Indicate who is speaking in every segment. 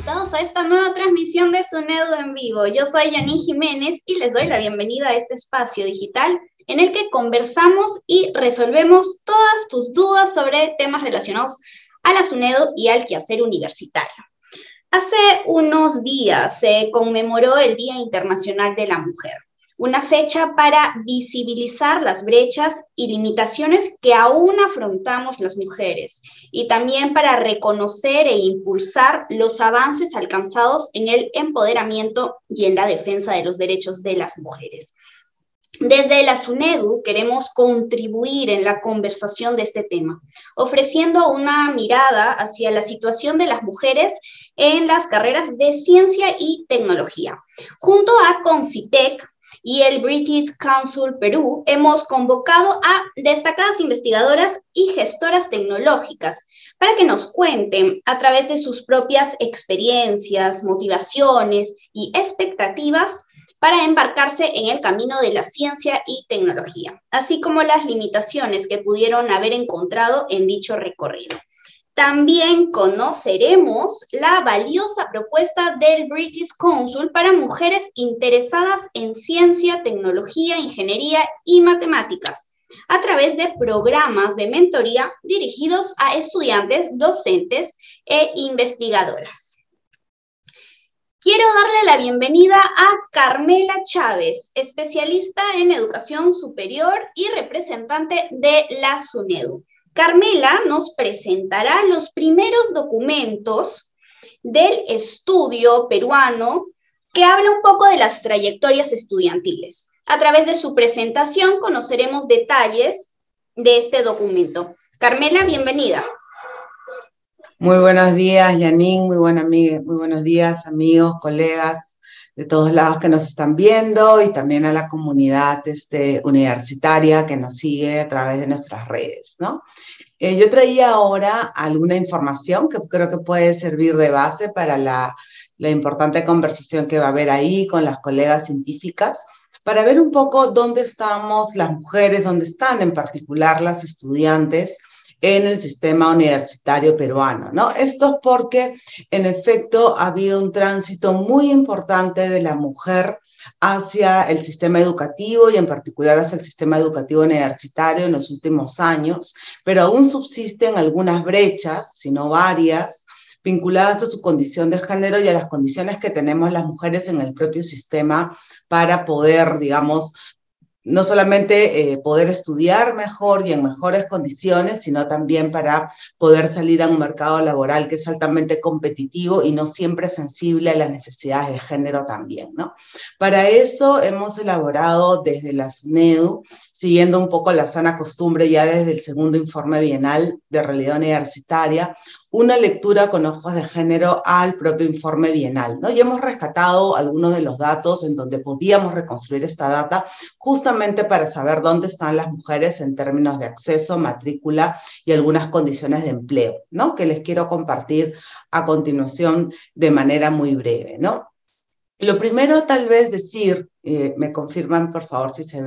Speaker 1: invitados a esta nueva transmisión de SUNEDU en vivo. Yo soy Janine Jiménez y les doy la bienvenida a este espacio digital en el que conversamos y resolvemos todas tus dudas sobre temas relacionados a la SUNEDU y al quehacer universitario. Hace unos días se conmemoró el Día Internacional de la Mujer, una fecha para visibilizar las brechas y limitaciones que aún afrontamos las mujeres y también para reconocer e impulsar los avances alcanzados en el empoderamiento y en la defensa de los derechos de las mujeres. Desde la SUNEDU queremos contribuir en la conversación de este tema, ofreciendo una mirada hacia la situación de las mujeres en las carreras de ciencia y tecnología. Junto a Concitec y el British Council Perú, hemos convocado a destacadas investigadoras y gestoras tecnológicas para que nos cuenten a través de sus propias experiencias, motivaciones y expectativas para embarcarse en el camino de la ciencia y tecnología, así como las limitaciones que pudieron haber encontrado en dicho recorrido. También conoceremos la valiosa propuesta del British Council para mujeres interesadas en ciencia, tecnología, ingeniería y matemáticas, a través de programas de mentoría dirigidos a estudiantes, docentes e investigadoras. Quiero darle la bienvenida a Carmela Chávez, especialista en educación superior y representante de la SUNEDU. Carmela nos presentará los primeros documentos del estudio peruano que habla un poco de las trayectorias estudiantiles. A través de su presentación conoceremos detalles de este documento. Carmela, bienvenida.
Speaker 2: Muy buenos días, Janine, muy buenos días, amigos, colegas de todos lados que nos están viendo y también a la comunidad universitaria que nos sigue a través de nuestras redes, ¿no? Yo traía ahora alguna información que creo que puede servir de base para la importante conversación que va a haber ahí con las colegas científicas, para ver un poco dónde estamos las mujeres, dónde están en particular las estudiantes en el sistema universitario peruano, ¿no? Esto es porque, en efecto, ha habido un tránsito muy importante de la mujer hacia el sistema educativo y en particular hacia el sistema educativo universitario en los últimos años, pero aún subsisten algunas brechas, si no varias, vinculadas a su condición de género y a las condiciones que tenemos las mujeres en el propio sistema para poder, digamos, no solamente poder estudiar mejor y en mejores condiciones, sino también para poder salir a un mercado laboral que es altamente competitivo y no siempre sensible a las necesidades de género también, ¿no? Para eso hemos elaborado desde la SUNEDU, siguiendo un poco la sana costumbre ya desde el segundo informe bienal de realidad universitaria, una lectura con ojos de género al propio informe bienal, ¿no? Y hemos rescatado algunos de los datos en donde podíamos reconstruir esta data justamente para saber dónde están las mujeres en términos de acceso, matrícula y algunas condiciones de empleo, ¿no? Que les quiero compartir a continuación de manera muy breve, ¿no? Lo primero tal vez decir, me confirman por favor si se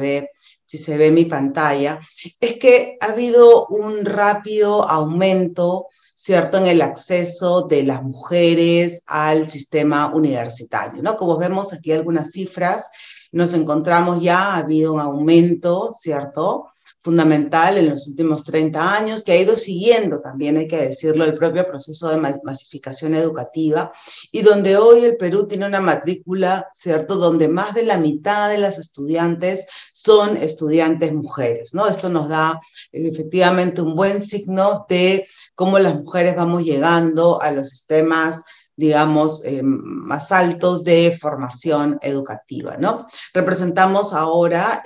Speaker 2: ve mi pantalla, es que ha habido un rápido aumento, ¿cierto?, en el acceso de las mujeres al sistema universitario, ¿no? Como vemos aquí algunas cifras, nos encontramos ya, ha habido un aumento, ¿cierto?, fundamental en los últimos 30 años, que ha ido siguiendo, también hay que decirlo, el propio proceso de masificación educativa, y donde hoy el Perú tiene una matrícula, ¿cierto?, donde más de la mitad de las estudiantes son estudiantes mujeres, ¿no? Esto nos da efectivamente un buen signo de cómo las mujeres vamos llegando a los sistemas, digamos, más altos de formación educativa, ¿no? Representamos ahora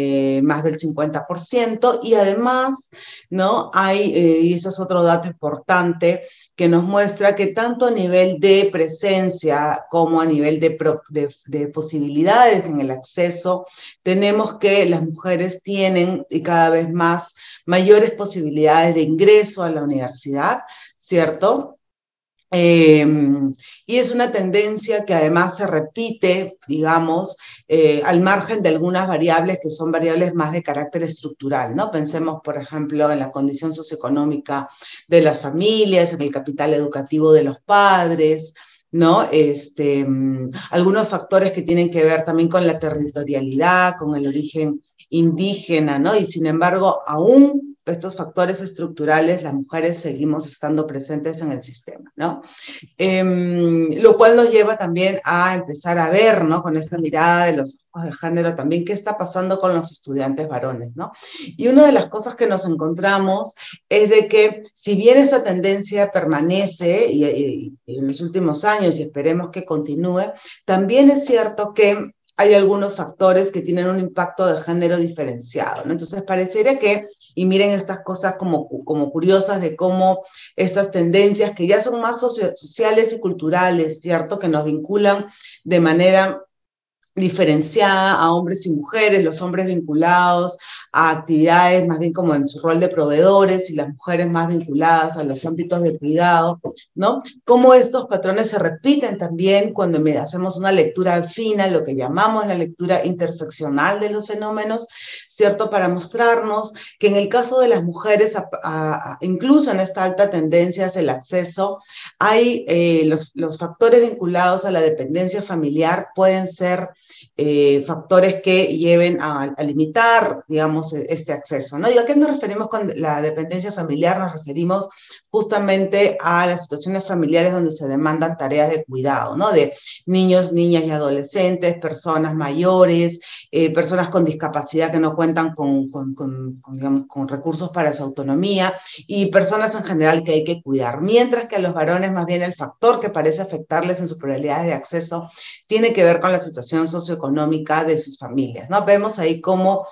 Speaker 2: más del 50% y además, ¿no? Y eso es otro dato importante que nos muestra que tanto a nivel de presencia como a nivel de posibilidades en el acceso, tenemos que las mujeres tienen y cada vez más mayores posibilidades de ingreso a la universidad, ¿cierto? Y es una tendencia que además se repite, digamos, al margen de algunas variables que son variables más de carácter estructural, ¿no? Pensemos, por ejemplo, en la condición socioeconómica de las familias, en el capital educativo de los padres, ¿no? Algunos factores que tienen que ver también con la territorialidad, con el origen indígena, ¿no? Y sin embargo, aún estos factores estructurales, las mujeres seguimos estando presentes en el sistema, ¿no? Lo cual nos lleva también a empezar a ver, ¿no? Con esta mirada de los ojos de género también qué está pasando con los estudiantes varones, ¿no? Y una de las cosas que nos encontramos es de que si bien esa tendencia permanece y en los últimos años y esperemos que continúe, también es cierto que hay algunos factores que tienen un impacto de género diferenciado, ¿no? Entonces pareciera que, y miren estas cosas como curiosas de cómo estas tendencias que ya son más sociales y culturales, ¿cierto? Que nos vinculan de manera diferenciada a hombres y mujeres, los hombres vinculados a actividades más bien como en su rol de proveedores y las mujeres más vinculadas a los ámbitos de cuidado, ¿no? Cómo estos patrones se repiten también cuando hacemos una lectura fina, lo que llamamos la lectura interseccional de los fenómenos, ¿cierto? Para mostrarnos que en el caso de las mujeres, incluso en esta alta tendencia hacia el acceso, hay los factores vinculados a la dependencia familiar pueden ser factores que lleven a limitar, digamos, este acceso, ¿no? ¿Y a qué nos referimos con la dependencia familiar? Nos referimos justamente a las situaciones familiares donde se demandan tareas de cuidado, ¿no? De niños, niñas y adolescentes, personas mayores, personas con discapacidad que no cuentan digamos, con recursos para su autonomía y personas en general que hay que cuidar. Mientras que a los varones más bien el factor que parece afectarles en sus probabilidades de acceso tiene que ver con la situación socioeconómica de sus familias, ¿no? Vemos ahí cómo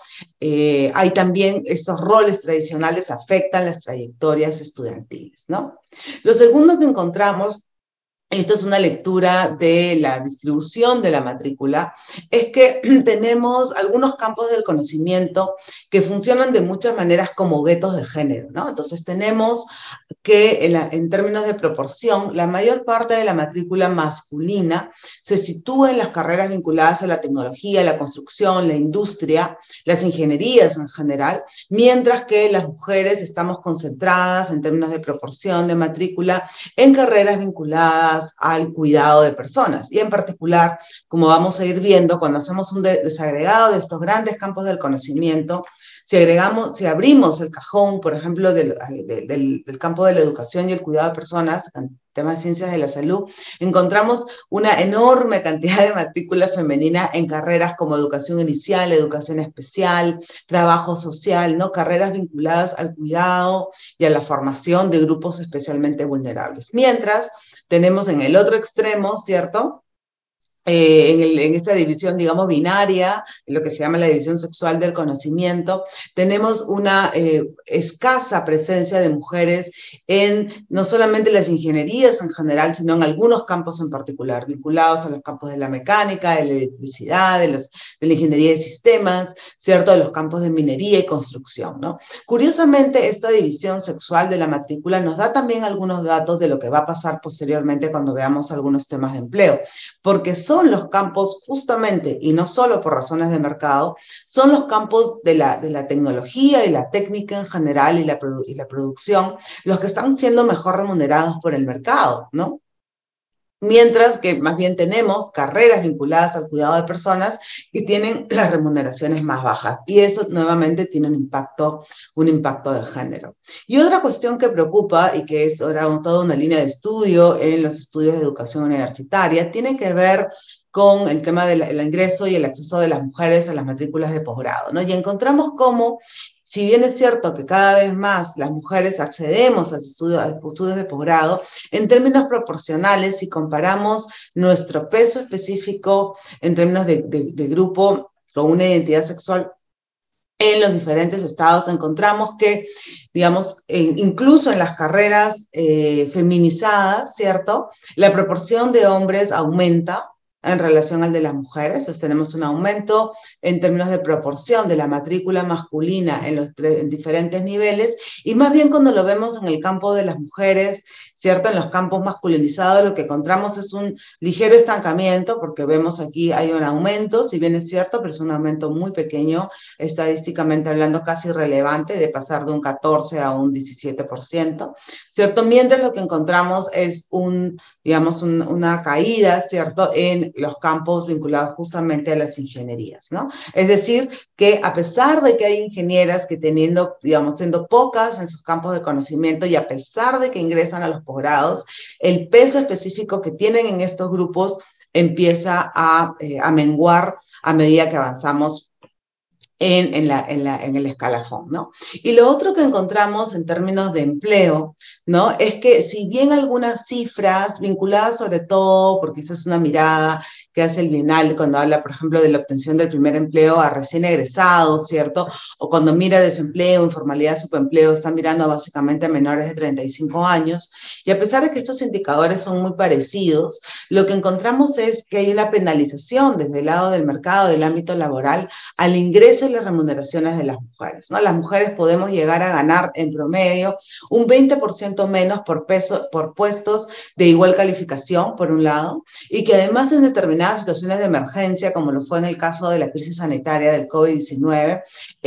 Speaker 2: hay también estos roles tradicionales afectan las trayectorias estudiantiles, ¿no? Lo segundo que encontramos, esto es una lectura de la distribución de la matrícula, es que tenemos algunos campos del conocimiento que funcionan de muchas maneras como guetos de género, ¿no? Entonces tenemos que en términos de proporción, la mayor parte de la matrícula masculina se sitúa en las carreras vinculadas a la tecnología, la construcción, la industria, las ingenierías en general, mientras que las mujeres estamos concentradas en términos de proporción de matrícula en carreras vinculadas al cuidado de personas. Y en particular, como vamos a ir viendo, cuando hacemos un desagregado de estos grandes campos del conocimiento, si abrimos el cajón, por ejemplo, del campo de la educación y el cuidado de personas, en temas de ciencias de la salud, encontramos una enorme cantidad de matrícula femenina en carreras como educación inicial, educación especial, trabajo social, ¿no? Carreras vinculadas al cuidado y a la formación de grupos especialmente vulnerables. Mientras tenemos en el otro extremo, ¿cierto? En esta división, digamos, binaria, en lo que se llama la división sexual del conocimiento, tenemos una escasa presencia de mujeres en no solamente las ingenierías en general, sino en algunos campos en particular, vinculados a los campos de la mecánica, de la electricidad, de la ingeniería de sistemas, ¿cierto? De los campos de minería y construcción, ¿no? Curiosamente, esta división sexual de la matrícula nos da también algunos datos de lo que va a pasar posteriormente cuando veamos algunos temas de empleo, porque son los campos justamente, y no solo por razones de mercado, son los campos de la tecnología y la técnica en general y la producción los que están siendo mejor remunerados por el mercado, ¿no? Mientras que más bien tenemos carreras vinculadas al cuidado de personas que tienen las remuneraciones más bajas. Y eso nuevamente tiene un impacto de género. Y otra cuestión que preocupa y que es ahora toda una línea de estudio en los estudios de educación universitaria tiene que ver con el tema del ingreso y el acceso de las mujeres a las matrículas de posgrado, ¿no? Y encontramos cómo si bien es cierto que cada vez más las mujeres accedemos a estudios de posgrado, en términos proporcionales, si comparamos nuestro peso específico en términos de grupo con una identidad sexual en los diferentes estados, encontramos que, digamos, incluso en las carreras feminizadas, ¿cierto? La proporción de hombres aumenta, en relación al de las mujeres. Entonces, tenemos un aumento en términos de proporción de la matrícula masculina en diferentes niveles, y más bien cuando lo vemos en el campo de las mujeres, ¿cierto? En los campos masculinizados lo que encontramos es un ligero estancamiento, porque vemos aquí hay un aumento, si bien es cierto, pero es un aumento muy pequeño, estadísticamente hablando casi irrelevante, de pasar de un 14 a un 17%, ¿cierto? Mientras lo que encontramos es digamos, una caída, ¿cierto?, en los campos vinculados justamente a las ingenierías, ¿no? Es decir, que a pesar de que hay ingenieras que teniendo, digamos, siendo pocas en sus campos de conocimiento, y a pesar de que ingresan a los posgrados, el peso específico que tienen en estos grupos empieza a menguar a medida que avanzamos en el escalafón, ¿no? Y lo otro que encontramos en términos de empleo, ¿no? Es que si bien algunas cifras vinculadas sobre todo, porque esa es una mirada que hace el Bienal cuando habla, por ejemplo, de la obtención del primer empleo a recién egresados, ¿cierto? O cuando mira desempleo, informalidad, subempleo, está mirando básicamente a menores de 35 años. Y a pesar de que estos indicadores son muy parecidos, lo que encontramos es que hay una penalización desde el lado del mercado, del ámbito laboral, al ingreso y las remuneraciones de las mujeres, ¿no? Las mujeres podemos llegar a ganar en promedio un 20% menos por puestos de igual calificación, por un lado, y que además en determinadas situaciones de emergencia, como lo fue en el caso de la crisis sanitaria del COVID-19,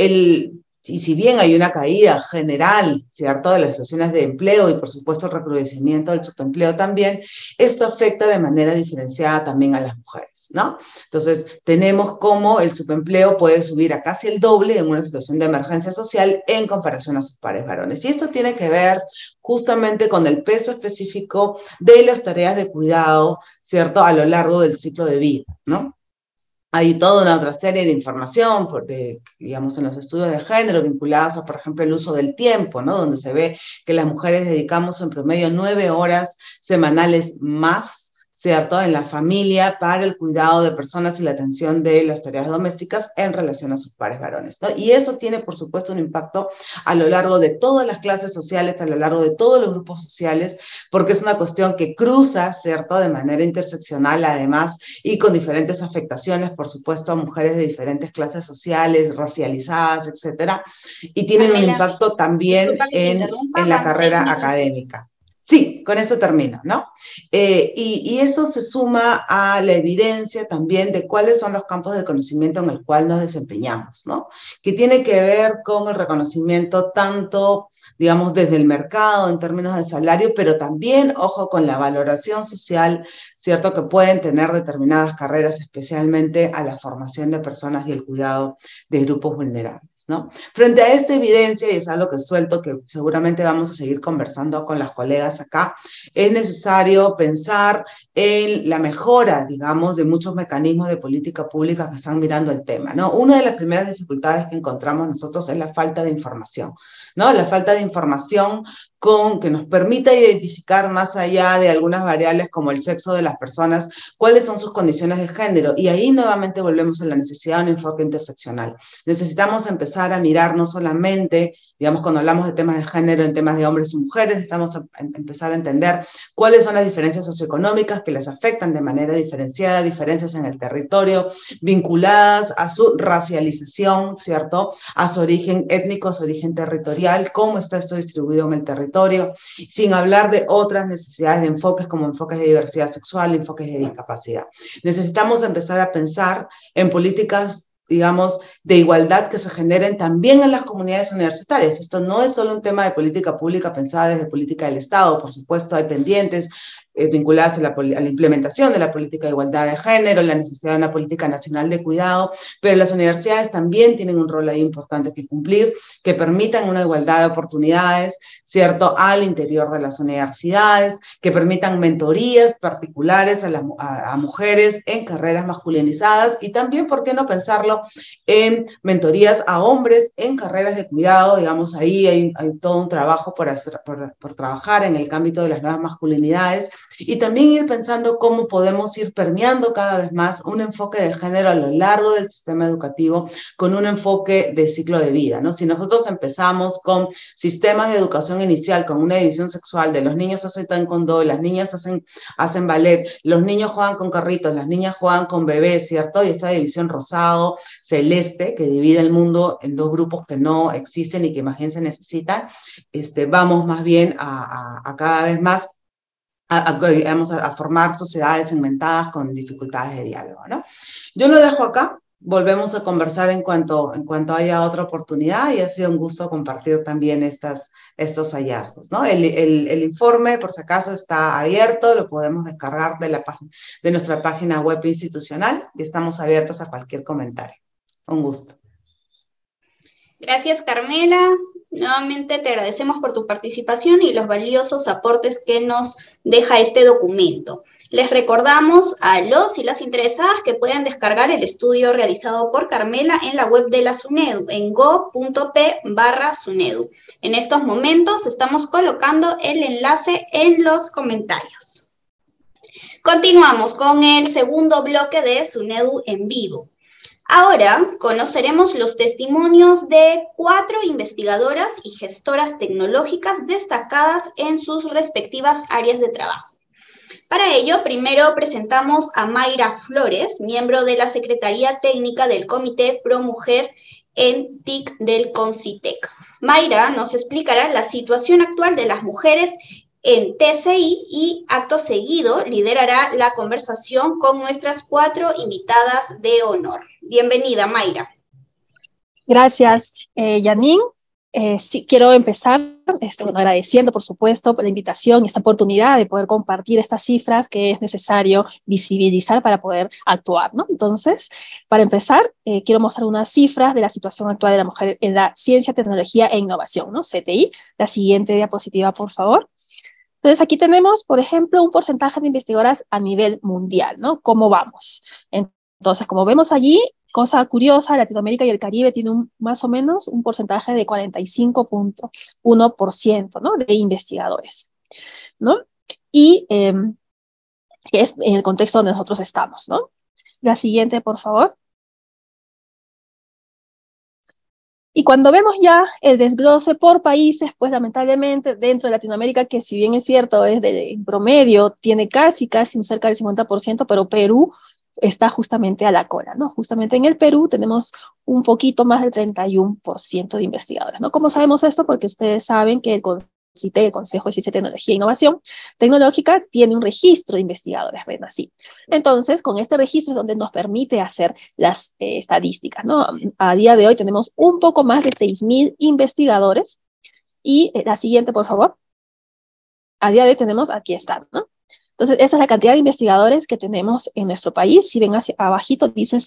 Speaker 2: y si bien hay una caída general, ¿cierto?, de las situaciones de empleo y por supuesto el recrudecimiento del subempleo también, esto afecta de manera diferenciada también a las mujeres, ¿no? Entonces, tenemos cómo el subempleo puede subir a casi el doble en una situación de emergencia social en comparación a sus pares varones. Y esto tiene que ver justamente con el peso específico de las tareas de cuidado, ¿cierto?, a lo largo del ciclo de vida, ¿no? Hay toda una otra serie de información, digamos, en los estudios de género vinculados a, por ejemplo, el uso del tiempo, ¿no? Donde se ve que las mujeres dedicamos en promedio 9 horas semanales más, ¿cierto?, en la familia para el cuidado de personas y la atención de las tareas domésticas en relación a sus pares varones, ¿no? Y eso tiene, por supuesto, un impacto a lo largo de todas las clases sociales, a lo largo de todos los grupos sociales, porque es una cuestión que cruza, ¿cierto?, de manera interseccional, además, y con diferentes afectaciones, por supuesto, a mujeres de diferentes clases sociales, racializadas, etcétera, y tienen un
Speaker 1: Pamela,
Speaker 2: impacto también
Speaker 1: disculpa que te interrumpa,
Speaker 2: en la
Speaker 1: van 6
Speaker 2: carrera
Speaker 1: minutos.
Speaker 2: académica. Sí, con eso termino, ¿no? Y eso se suma a la evidencia también de cuáles son los campos de conocimiento en el cual nos desempeñamos, ¿no? Que tiene que ver con el reconocimiento tanto, digamos, desde el mercado en términos de salario, pero también, ojo, con la valoración social, ¿cierto?, que pueden tener determinadas carreras, especialmente a la formación de personas y el cuidado de grupos vulnerables, ¿no? Frente a esta evidencia, y es algo que suelto, que seguramente vamos a seguir conversando con las colegas acá, es necesario pensar en la mejora, digamos, de muchos mecanismos de política pública que están mirando el tema, ¿no? Una de las primeras dificultades que encontramos nosotros es la falta de información, ¿no? La falta de información que nos permita identificar más allá de algunas variables como el sexo de las personas, cuáles son sus condiciones de género. Y ahí nuevamente volvemos a la necesidad de un enfoque interseccional. Necesitamos empezar a mirar no solamente, digamos, cuando hablamos de temas de género, en temas de hombres y mujeres, necesitamos empezar a entender cuáles son las diferencias socioeconómicas que les afectan de manera diferenciada, diferencias en el territorio, vinculadas a su racialización, ¿cierto?, a su origen étnico, a su origen territorial, cómo está esto distribuido en el territorio, sin hablar de otras necesidades de enfoques como enfoques de diversidad sexual, enfoques de discapacidad. Necesitamos empezar a pensar en políticas, digamos, de igualdad que se generen también en las comunidades universitarias. Esto no es solo un tema de política pública pensada desde política del Estado, por supuesto hay pendientes vinculadas a la implementación de la política de igualdad de género, la necesidad de una política nacional de cuidado, pero las universidades también tienen un rol ahí importante que cumplir, que permitan una igualdad de oportunidades, ¿cierto?, al interior de las universidades, que permitan mentorías particulares a mujeres en carreras masculinizadas y también, ¿por qué no pensarlo?, en mentorías a hombres en carreras de cuidado. Digamos, ahí hay todo un trabajo por trabajar en el ámbito de las nuevas masculinidades, y también ir pensando cómo podemos ir permeando cada vez más un enfoque de género a lo largo del sistema educativo con un enfoque de ciclo de vida, ¿no? Si nosotros empezamos con sistemas de educación inicial, con una división sexual de los niños hacen taekwondo, las niñas hacen ballet, los niños juegan con carritos, las niñas juegan con bebés, ¿cierto? Y esa división rosado, celeste, que divide el mundo en dos grupos que no existen y que más bien se necesitan, vamos más bien a cada vez más a formar sociedades segmentadas con dificultades de diálogo, ¿no? Yo lo dejo acá, volvemos a conversar en cuanto haya otra oportunidad y ha sido un gusto compartir también estos hallazgos, ¿no? El informe, por si acaso, está abierto, lo podemos descargar de nuestra página web institucional y estamos abiertos a cualquier comentario. Un gusto.
Speaker 1: Gracias, Carmela. Nuevamente te agradecemos por tu participación y los valiosos aportes que nos deja este documento. Les recordamos a los y las interesadas que pueden descargar el estudio realizado por Carmela en la web de la SUNEDU, en go.p/SUNEDU. En estos momentos estamos colocando el enlace en los comentarios. Continuamos con el segundo bloque de SUNEDU en vivo. Ahora conoceremos los testimonios de 4 investigadoras y gestoras tecnológicas destacadas en sus respectivas áreas de trabajo. Para ello, primero presentamos a Mayra Flores, miembro de la Secretaría Técnica del Comité Pro Mujer en TIC del CONCITEC. Mayra nos explicará la situación actual de las mujeres en TCI y acto seguido liderará la conversación con nuestras 4 invitadas de honor. Bienvenida, Mayra.
Speaker 3: Gracias, Janine. Sí, quiero empezar agradeciendo, por supuesto, por la invitación y esta oportunidad de poder compartir estas cifras que es necesario visibilizar para poder actuar, ¿no? Entonces, para empezar, quiero mostrar unas cifras de la situación actual de la mujer en la ciencia, tecnología e innovación, ¿no? CTI. La siguiente diapositiva, por favor. Entonces, aquí tenemos, por ejemplo, un porcentaje de investigadoras a nivel mundial, ¿no? ¿Cómo vamos? Entonces, como vemos allí, cosa curiosa, Latinoamérica y el Caribe tienen más o menos un porcentaje de 45.1%, ¿no? De investigadores, ¿no? Y es en el contexto donde nosotros estamos, ¿no? La siguiente, por favor. Y cuando vemos ya el desglose por países, pues lamentablemente dentro de Latinoamérica, que si bien es cierto, es de promedio, tiene casi un cerca del 50%, pero Perú está justamente a la cola, ¿no? Justamente en el Perú tenemos un poquito más del 31% de investigadores, ¿no? ¿Cómo sabemos esto? Porque ustedes saben que el Consejo de Ciencia, Tecnología e Innovación Tecnológica, tiene un registro de investigadores, RENACI. Entonces, con este registro es donde nos permite hacer las estadísticas, ¿no? A día de hoy tenemos un poco más de 6.000 investigadores. Y la siguiente, por favor. A día de hoy tenemos, aquí están, ¿no? Entonces, esta es la cantidad de investigadores que tenemos en nuestro país. Si ven hacia abajito, dice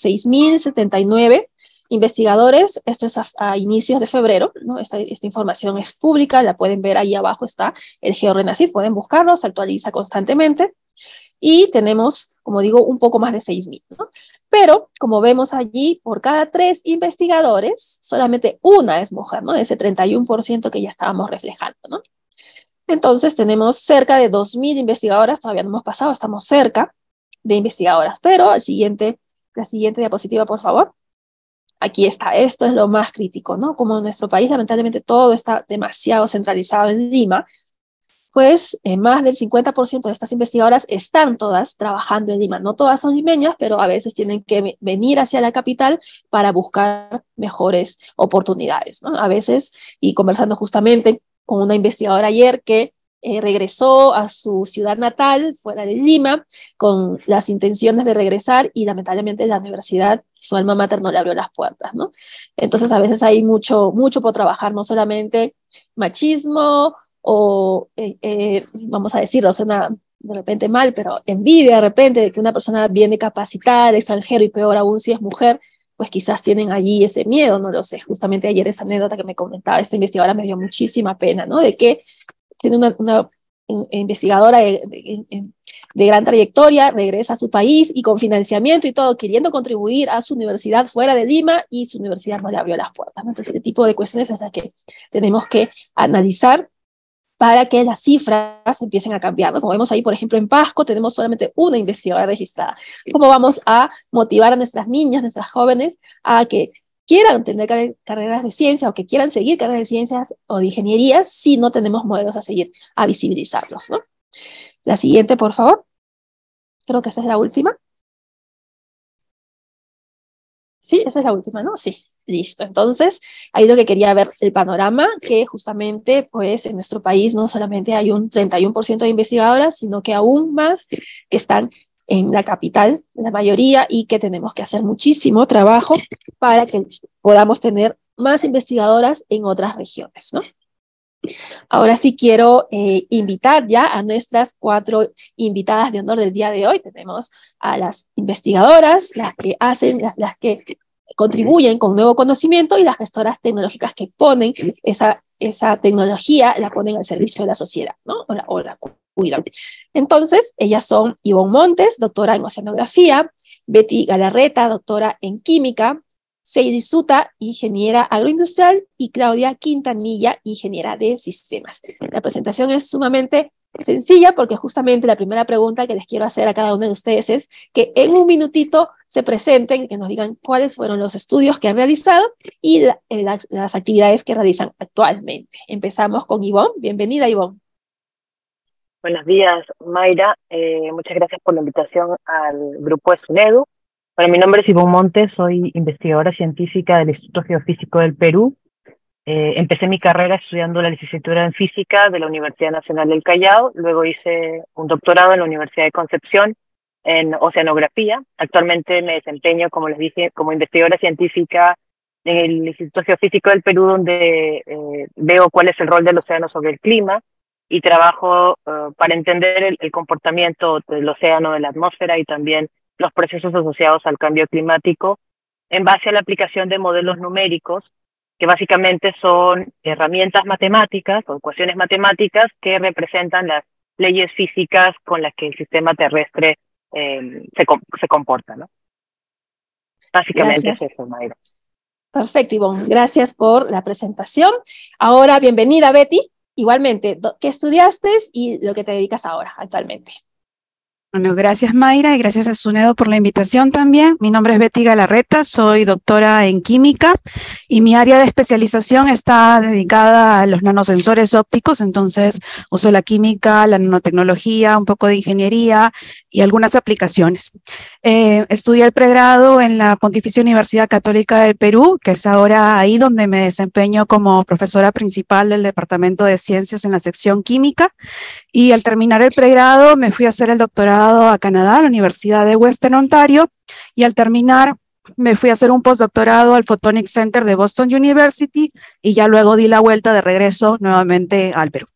Speaker 3: 6.079 investigadores. Esto es a inicios de febrero, ¿no? Esta información es pública, la pueden ver ahí abajo, está el GeoRenaCit, pueden buscarlo, se actualiza constantemente. Y tenemos, como digo, un poco más de 6.000, ¿no? Pero, como vemos allí, por cada 3 investigadores, solamente una es mujer, ¿no? Ese 31% que ya estábamos reflejando, ¿no? Entonces tenemos cerca de 2.000 investigadoras, todavía no hemos pasado, estamos cerca de investigadoras, pero la siguiente diapositiva, por favor. Aquí está, esto es lo más crítico, ¿no? Como en nuestro país lamentablemente todo está demasiado centralizado en Lima, pues más del 50% de estas investigadoras están todas trabajando en Lima. No todas son limeñas, pero a veces tienen que venir hacia la capital para buscar mejores oportunidades, ¿no? A veces, y conversando justamente con una investigadora ayer que regresó a su ciudad natal, fuera de Lima, con las intenciones de regresar y lamentablemente la universidad, su alma mater, no le abrió las puertas, ¿no? Entonces a veces hay mucho por trabajar, no solamente machismo o, vamos a decirlo, suena de repente mal, pero envidia de repente de que una persona viene capacitada al extranjero y peor aún si es mujer, pues quizás tienen allí ese miedo, no lo sé. Justamente ayer esa anécdota que me comentaba esta investigadora me dio muchísima pena, ¿no? De que tiene una investigadora de gran trayectoria, regresa a su país y con financiamiento y todo, queriendo contribuir a su universidad fuera de Lima y su universidad no le abrió las puertas, ¿no? Entonces, este tipo de cuestiones es la que tenemos que analizar para que las cifras empiecen a cambiar, ¿no? Como vemos ahí, por ejemplo, en Pasco tenemos solamente una investigadora registrada. ¿Cómo vamos a motivar a nuestras niñas, nuestras jóvenes, a que quieran tener carreras de ciencia o que quieran seguir carreras de ciencias o de ingeniería si no tenemos modelos a seguir, a visibilizarlos, ¿no? La siguiente, por favor. Creo que esa es la última. Sí, esa es la última, ¿no? Sí, listo. Entonces, ahí lo que quería ver el panorama, que justamente, pues, en nuestro país no solamente hay un 31% de investigadoras, sino que aún más que están en la capital, la mayoría, y que tenemos que hacer muchísimo trabajo para que podamos tener más investigadoras en otras regiones, ¿no? Ahora sí quiero invitar ya a nuestras 4 invitadas de honor del día de hoy. Tenemos a las investigadoras, las que hacen, las que contribuyen con nuevo conocimiento y las gestoras tecnológicas que ponen esa tecnología, la ponen al servicio de la sociedad, ¿no? O la cuidan. Entonces, ellas son Ivonne Montes, doctora en oceanografía, Betty Galarreta, doctora en química, Seidi Suta, ingeniera agroindustrial, y Claudia Quintanilla, ingeniera de sistemas. La presentación es sumamente sencilla porque justamente la primera pregunta que les quiero hacer a cada uno de ustedes es que en un minutito se presenten y que nos digan cuáles fueron los estudios que han realizado y las actividades que realizan actualmente. Empezamos con Ivonne. Bienvenida, Ivonne.
Speaker 4: Buenos días, Mayra. Muchas gracias por la invitación al grupo de SUNEDU. Bueno, mi nombre es Ivonne Montes, soy investigadora científica del Instituto Geofísico del Perú. Empecé mi carrera estudiando la licenciatura en física de la Universidad Nacional del Callao, luego hice un doctorado en la Universidad de Concepción en oceanografía. Actualmente me desempeño, como les dije, como investigadora científica en el Instituto Geofísico del Perú, donde veo cuál es el rol del océano sobre el clima y trabajo para entender el comportamiento del océano, de la atmósfera y también los procesos asociados al cambio climático en base a la aplicación de modelos numéricos, que básicamente son herramientas matemáticas o ecuaciones matemáticas que representan las leyes físicas con las que el sistema terrestre se comporta, ¿no? Básicamente
Speaker 3: Gracias.
Speaker 4: es eso, Mayra.
Speaker 3: Perfecto, Ivonne. Gracias por la presentación. Ahora, bienvenida, Betty. Igualmente, ¿qué estudiaste y lo que te dedicas ahora, actualmente?
Speaker 5: Bueno, gracias Mayra y gracias a SUNEDU por la invitación también. Mi nombre es Betty Galarreta, soy doctora en química y mi área de especialización está dedicada a los nanosensores ópticos, entonces uso la química, la nanotecnología, un poco de ingeniería y algunas aplicaciones. Estudié el pregrado en la Pontificia Universidad Católica del Perú, que es ahora ahí donde me desempeño como profesora principal del Departamento de Ciencias en la sección química. Y al terminar el pregrado me fui a hacer el doctorado a Canadá, a la Universidad de Western Ontario, y al terminar me fui a hacer un postdoctorado al Photonic Center de Boston University y ya luego di la vuelta de regreso nuevamente al Perú.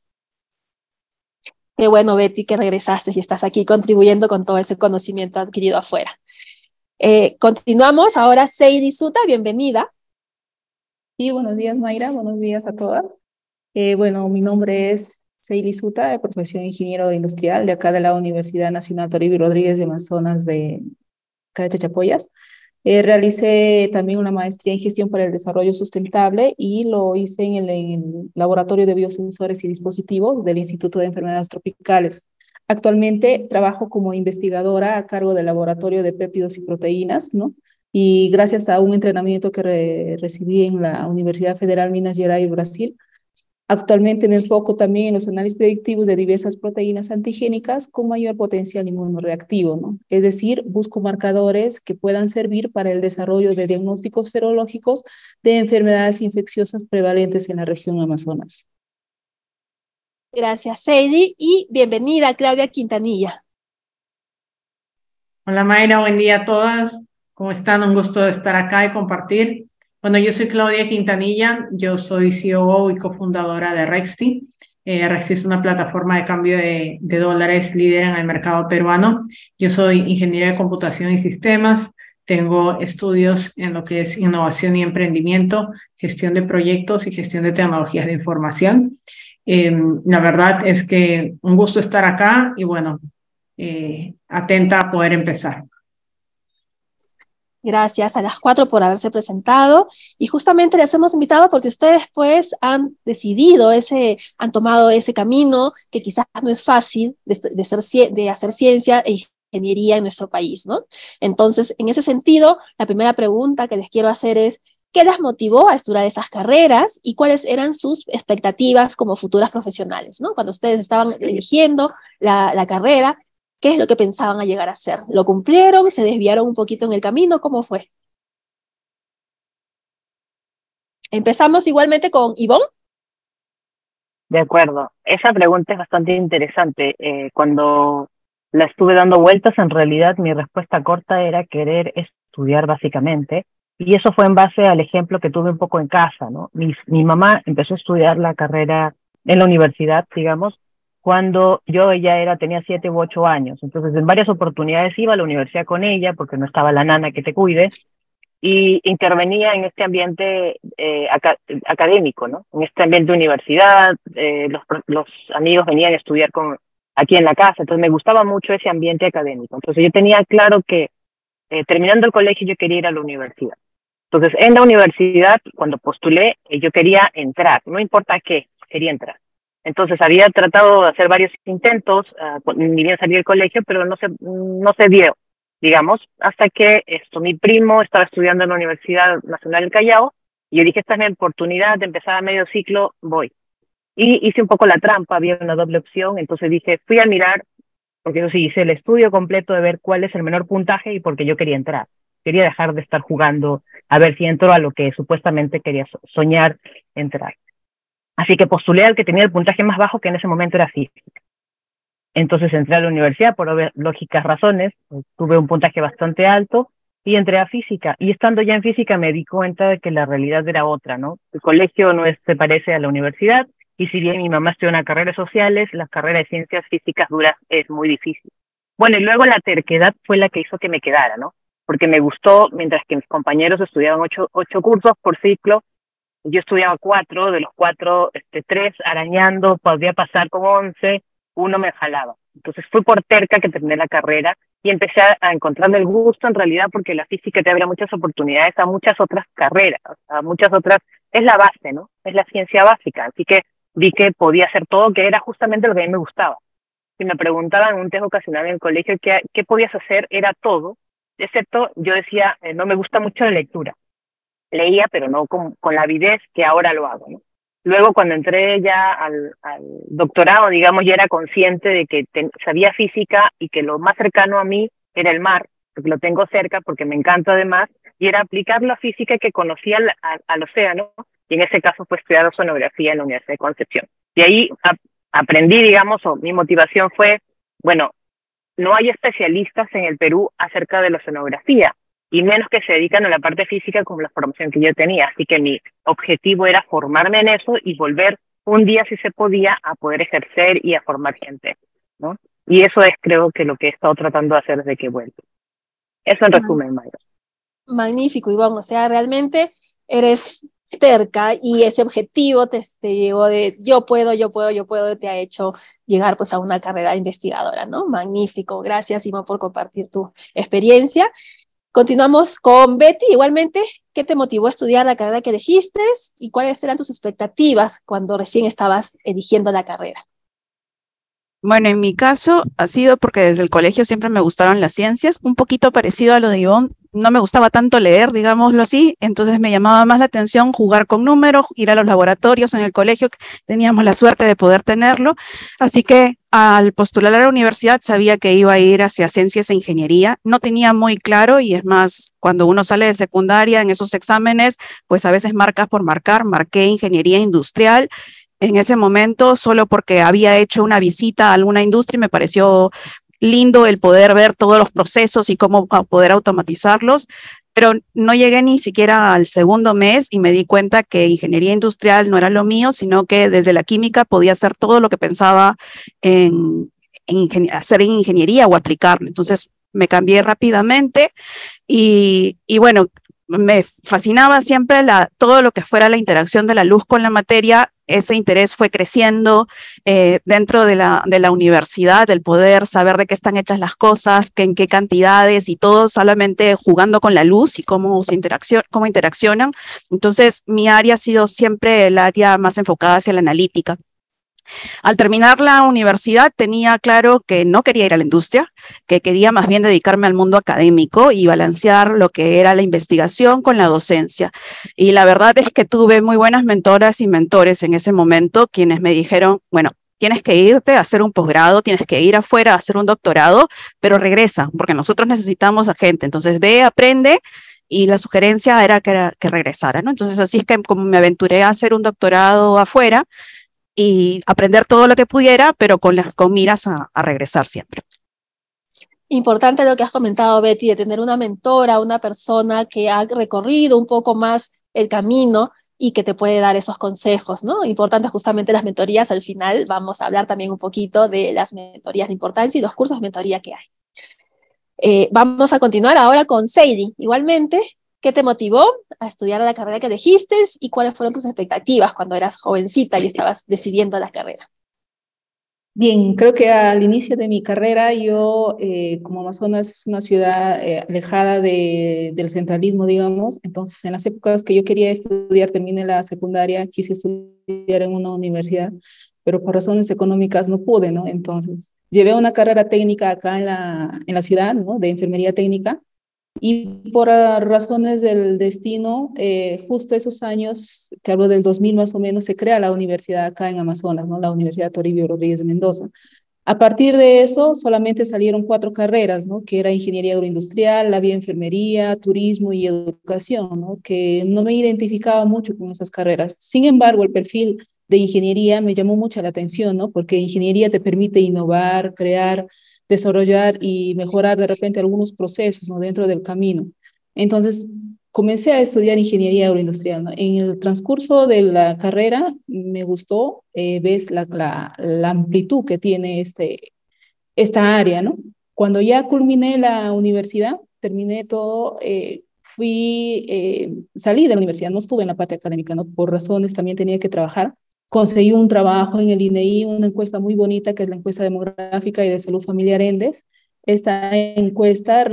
Speaker 3: Qué bueno, Betty, que regresaste y estás aquí contribuyendo con todo ese conocimiento adquirido afuera. Continuamos ahora, Seidi Suta, bienvenida.
Speaker 6: Sí, buenos días, Mayra, buenos días a todas. Bueno, mi nombre es Seidi Suta, de profesión ingeniero agroindustrial de acá de la Universidad Nacional Toribio Rodríguez de Amazonas de acá de Chachapoyas. Realicé también una maestría en gestión para el desarrollo sustentable y lo hice en el Laboratorio de Biosensores y Dispositivos del Instituto de Enfermedades Tropicales. Actualmente trabajo como investigadora a cargo del Laboratorio de Péptidos y Proteínas, ¿no? Y gracias a un entrenamiento que recibí en la Universidad Federal Minas Gerais, Brasil, actualmente me enfoco también en los análisis predictivos de diversas proteínas antigénicas con mayor potencial inmunoreactivo, ¿no? Es decir, busco marcadores que puedan servir para el desarrollo de diagnósticos serológicos de enfermedades infecciosas prevalentes en la región Amazonas.
Speaker 3: Gracias, Seidi, y bienvenida, Claudia Quintanilla.
Speaker 7: Hola Mayra, buen día a todas. ¿Cómo están? Un gusto estar acá y compartir. Bueno, yo soy Claudia Quintanilla, yo soy COO y cofundadora de Rexti. Rexti es una plataforma de cambio de dólares líder en el mercado peruano. Yo soy ingeniera de computación y sistemas, tengo estudios en lo que es innovación y emprendimiento, gestión de proyectos y gestión de tecnologías de información. La verdad es que un gusto estar acá y bueno, atenta a poder empezar.
Speaker 3: Gracias a las 4 por haberse presentado, y justamente les hemos invitado porque ustedes pues han decidido han tomado ese camino que quizás no es fácil de hacer ciencia e ingeniería en nuestro país, ¿no? Entonces, en ese sentido, la primera pregunta que les quiero hacer es, ¿qué las motivó a estudiar esas carreras y cuáles eran sus expectativas como futuras profesionales, ¿no? Cuando ustedes estaban eligiendo la carrera, ¿qué es lo que pensaban a llegar a hacer? ¿Lo cumplieron? ¿Se desviaron un poquito en el camino? ¿Cómo fue? Empezamos igualmente con Ivonne.
Speaker 4: De acuerdo. Esa pregunta es bastante interesante. Cuando la estuve dando vueltas, en realidad mi respuesta corta era querer estudiar básicamente. Y eso fue en base al ejemplo que tuve un poco en casa, ¿no? Mi mamá empezó a estudiar la carrera en la universidad, digamos, cuando ella tenía 7 u 8 años. Entonces, en varias oportunidades iba a la universidad con ella, porque no estaba la nana que te cuide, y intervenía en este ambiente académico, ¿no? En este ambiente de universidad, los amigos venían a estudiar aquí en la casa, entonces me gustaba mucho ese ambiente académico. Entonces yo tenía claro que terminando el colegio yo quería ir a la universidad. Entonces en la universidad, cuando postulé, yo quería entrar, no importa qué, quería entrar. Entonces había tratado de hacer varios intentos, ni bien salí del colegio, pero no se dio, digamos, hasta que mi primo estaba estudiando en la Universidad Nacional del Callao, y yo dije, esta es mi oportunidad de empezar a medio ciclo, voy. Y hice un poco la trampa, había una doble opción, entonces dije, fui a mirar, porque eso sí, hice el estudio completo de ver cuál es el menor puntaje y porque yo quería entrar. Quería dejar de estar jugando a ver si entro a lo que supuestamente quería soñar entrar. Así que postulé al que tenía el puntaje más bajo, que en ese momento era física. Entonces entré a la universidad por lógicas razones, tuve un puntaje bastante alto y entré a física. Y estando ya en física me di cuenta de que la realidad era otra, ¿no? El colegio no se parece a la universidad, y si bien mi mamá estudió una carrera de sociales, la carrera de ciencias físicas duras es muy difícil. Bueno, y luego la terquedad fue la que hizo que me quedara, ¿no? Porque me gustó, mientras que mis compañeros estudiaban 8 cursos por ciclo, yo estudiaba 4, de los 4, 3 arañando, podía pasar con 11, uno me jalaba. Entonces fui por terca que terminé la carrera y empecé a encontrarle el gusto en realidad, porque la física te abre muchas oportunidades a muchas otras carreras, a muchas otras, es la base, ¿no? Es la ciencia básica, así que vi que podía hacer todo, que era justamente lo que a mí me gustaba. Si me preguntaban en un test ocasional en el colegio qué podías hacer, era todo, excepto yo decía, no me gusta mucho la lectura. Leía, pero no con la avidez que ahora lo hago, ¿no? Luego, cuando entré ya al doctorado, digamos, ya era consciente de que sabía física y que lo más cercano a mí era el mar, porque lo tengo cerca, porque me encanta además, y era aplicar la física que conocía al océano, y en ese caso fue estudiar oceanografía en la Universidad de Concepción. Y ahí aprendí, digamos, o mi motivación fue, bueno, no hay especialistas en el Perú acerca de la oceanografía, y menos que se dedican a la parte física como la formación que yo tenía. Así que mi objetivo era formarme en eso y volver un día, si se podía, a poder ejercer y a formar gente, ¿no? Y eso es, creo, que lo que he estado tratando de hacer desde que he vuelto. Eso en resumen, Mayra.
Speaker 3: Magnífico, Ivonne. O sea, realmente eres terca y ese objetivo te llegó de yo puedo, te ha hecho llegar pues a una carrera investigadora, ¿no? Magnífico. Gracias, Ivonne, por compartir tu experiencia. Continuamos con Betty. Igualmente, ¿qué te motivó a estudiar la carrera que elegiste y cuáles eran tus expectativas cuando recién estabas eligiendo la carrera?
Speaker 5: Bueno, en mi caso ha sido porque desde el colegio siempre me gustaron las ciencias, un poquito parecido a lo de Ivonne. No me gustaba tanto leer, digámoslo así, entonces me llamaba más la atención jugar con números, ir a los laboratorios en el colegio, teníamos la suerte de poder tenerlo, así que al postular a la universidad sabía que iba a ir hacia ciencias e ingeniería, no tenía muy claro, y es más, cuando uno sale de secundaria en esos exámenes, pues a veces marcas por marcar, marqué ingeniería industrial. En ese momento, solo porque había hecho una visita a alguna industria, me pareció lindo el poder ver todos los procesos y cómo poder automatizarlos, pero no llegué ni siquiera al segundo mes y me di cuenta que ingeniería industrial no era lo mío, sino que desde la química podía hacer todo lo que pensaba hacer en ingeniería o aplicarlo. Entonces me cambié rápidamente y bueno, me fascinaba siempre todo lo que fuera la interacción de la luz con la materia. ese interés fue creciendo dentro de la universidad, el poder saber de qué están hechas las cosas, en qué cantidades y todo solamente jugando con la luz y cómo interaccionan. Entonces, mi área ha sido siempre el área más enfocada hacia la analítica. Al terminar la universidad tenía claro que no quería ir a la industria, que quería más bien dedicarme al mundo académico y balancear lo que era la investigación con la docencia. Y la verdad es que tuve muy buenas mentoras y mentores en ese momento, quienes me dijeron, bueno, tienes que irte a hacer un posgrado, tienes que ir afuera a hacer un doctorado, pero regresa, porque nosotros necesitamos a gente. Entonces ve, aprende. Y la sugerencia era que regresara, ¿no? Entonces así es que como me aventuré a hacer un doctorado afuera, y aprender todo lo que pudiera, pero con miras a regresar siempre.
Speaker 3: Importante lo que has comentado, Betty, de tener una mentora, una persona que ha recorrido un poco más el camino y que te puede dar esos consejos, ¿no? Importante justamente las mentorías. Al final vamos a hablar también un poquito de las mentorías de importancia y los cursos de mentoría que hay. Vamos a continuar ahora con Sadie. Igualmente, ¿qué te motivó a estudiar la carrera que elegiste y cuáles fueron tus expectativas cuando eras jovencita y estabas decidiendo la carrera?
Speaker 6: Bien, creo que al inicio de mi carrera yo, como Amazonas es una ciudad alejada del centralismo, digamos, entonces en las épocas que yo quería estudiar, terminé la secundaria, quise estudiar en una universidad, pero por razones económicas no pude, ¿no? Entonces llevé una carrera técnica acá en la ciudad, ¿no? De enfermería técnica. Y por razones del destino, justo esos años, que hablo del 2000 más o menos, se crea la universidad acá en Amazonas, ¿no? La Universidad Toribio Rodríguez de Mendoza. A partir de eso, solamente salieron 4 carreras, ¿no? Que era ingeniería agroindustrial, la bioenfermería, turismo y educación, ¿no? Que no me identificaba mucho con esas carreras. Sin embargo, el perfil de ingeniería me llamó mucho la atención, ¿no? Porque ingeniería te permite innovar, crear, desarrollar y mejorar de repente algunos procesos, ¿no? Dentro del camino. Entonces, comencé a estudiar ingeniería agroindustrial, ¿no? En el transcurso de la carrera me gustó, ves la amplitud que tiene esta área, ¿no? Cuando ya culminé la universidad, terminé todo, salí de la universidad, no estuve en la parte académica, ¿no? Por razones también tenía que trabajar. Conseguí un trabajo en el INEI, una encuesta muy bonita que es la encuesta demográfica y de salud familiar ENDES. Esta encuesta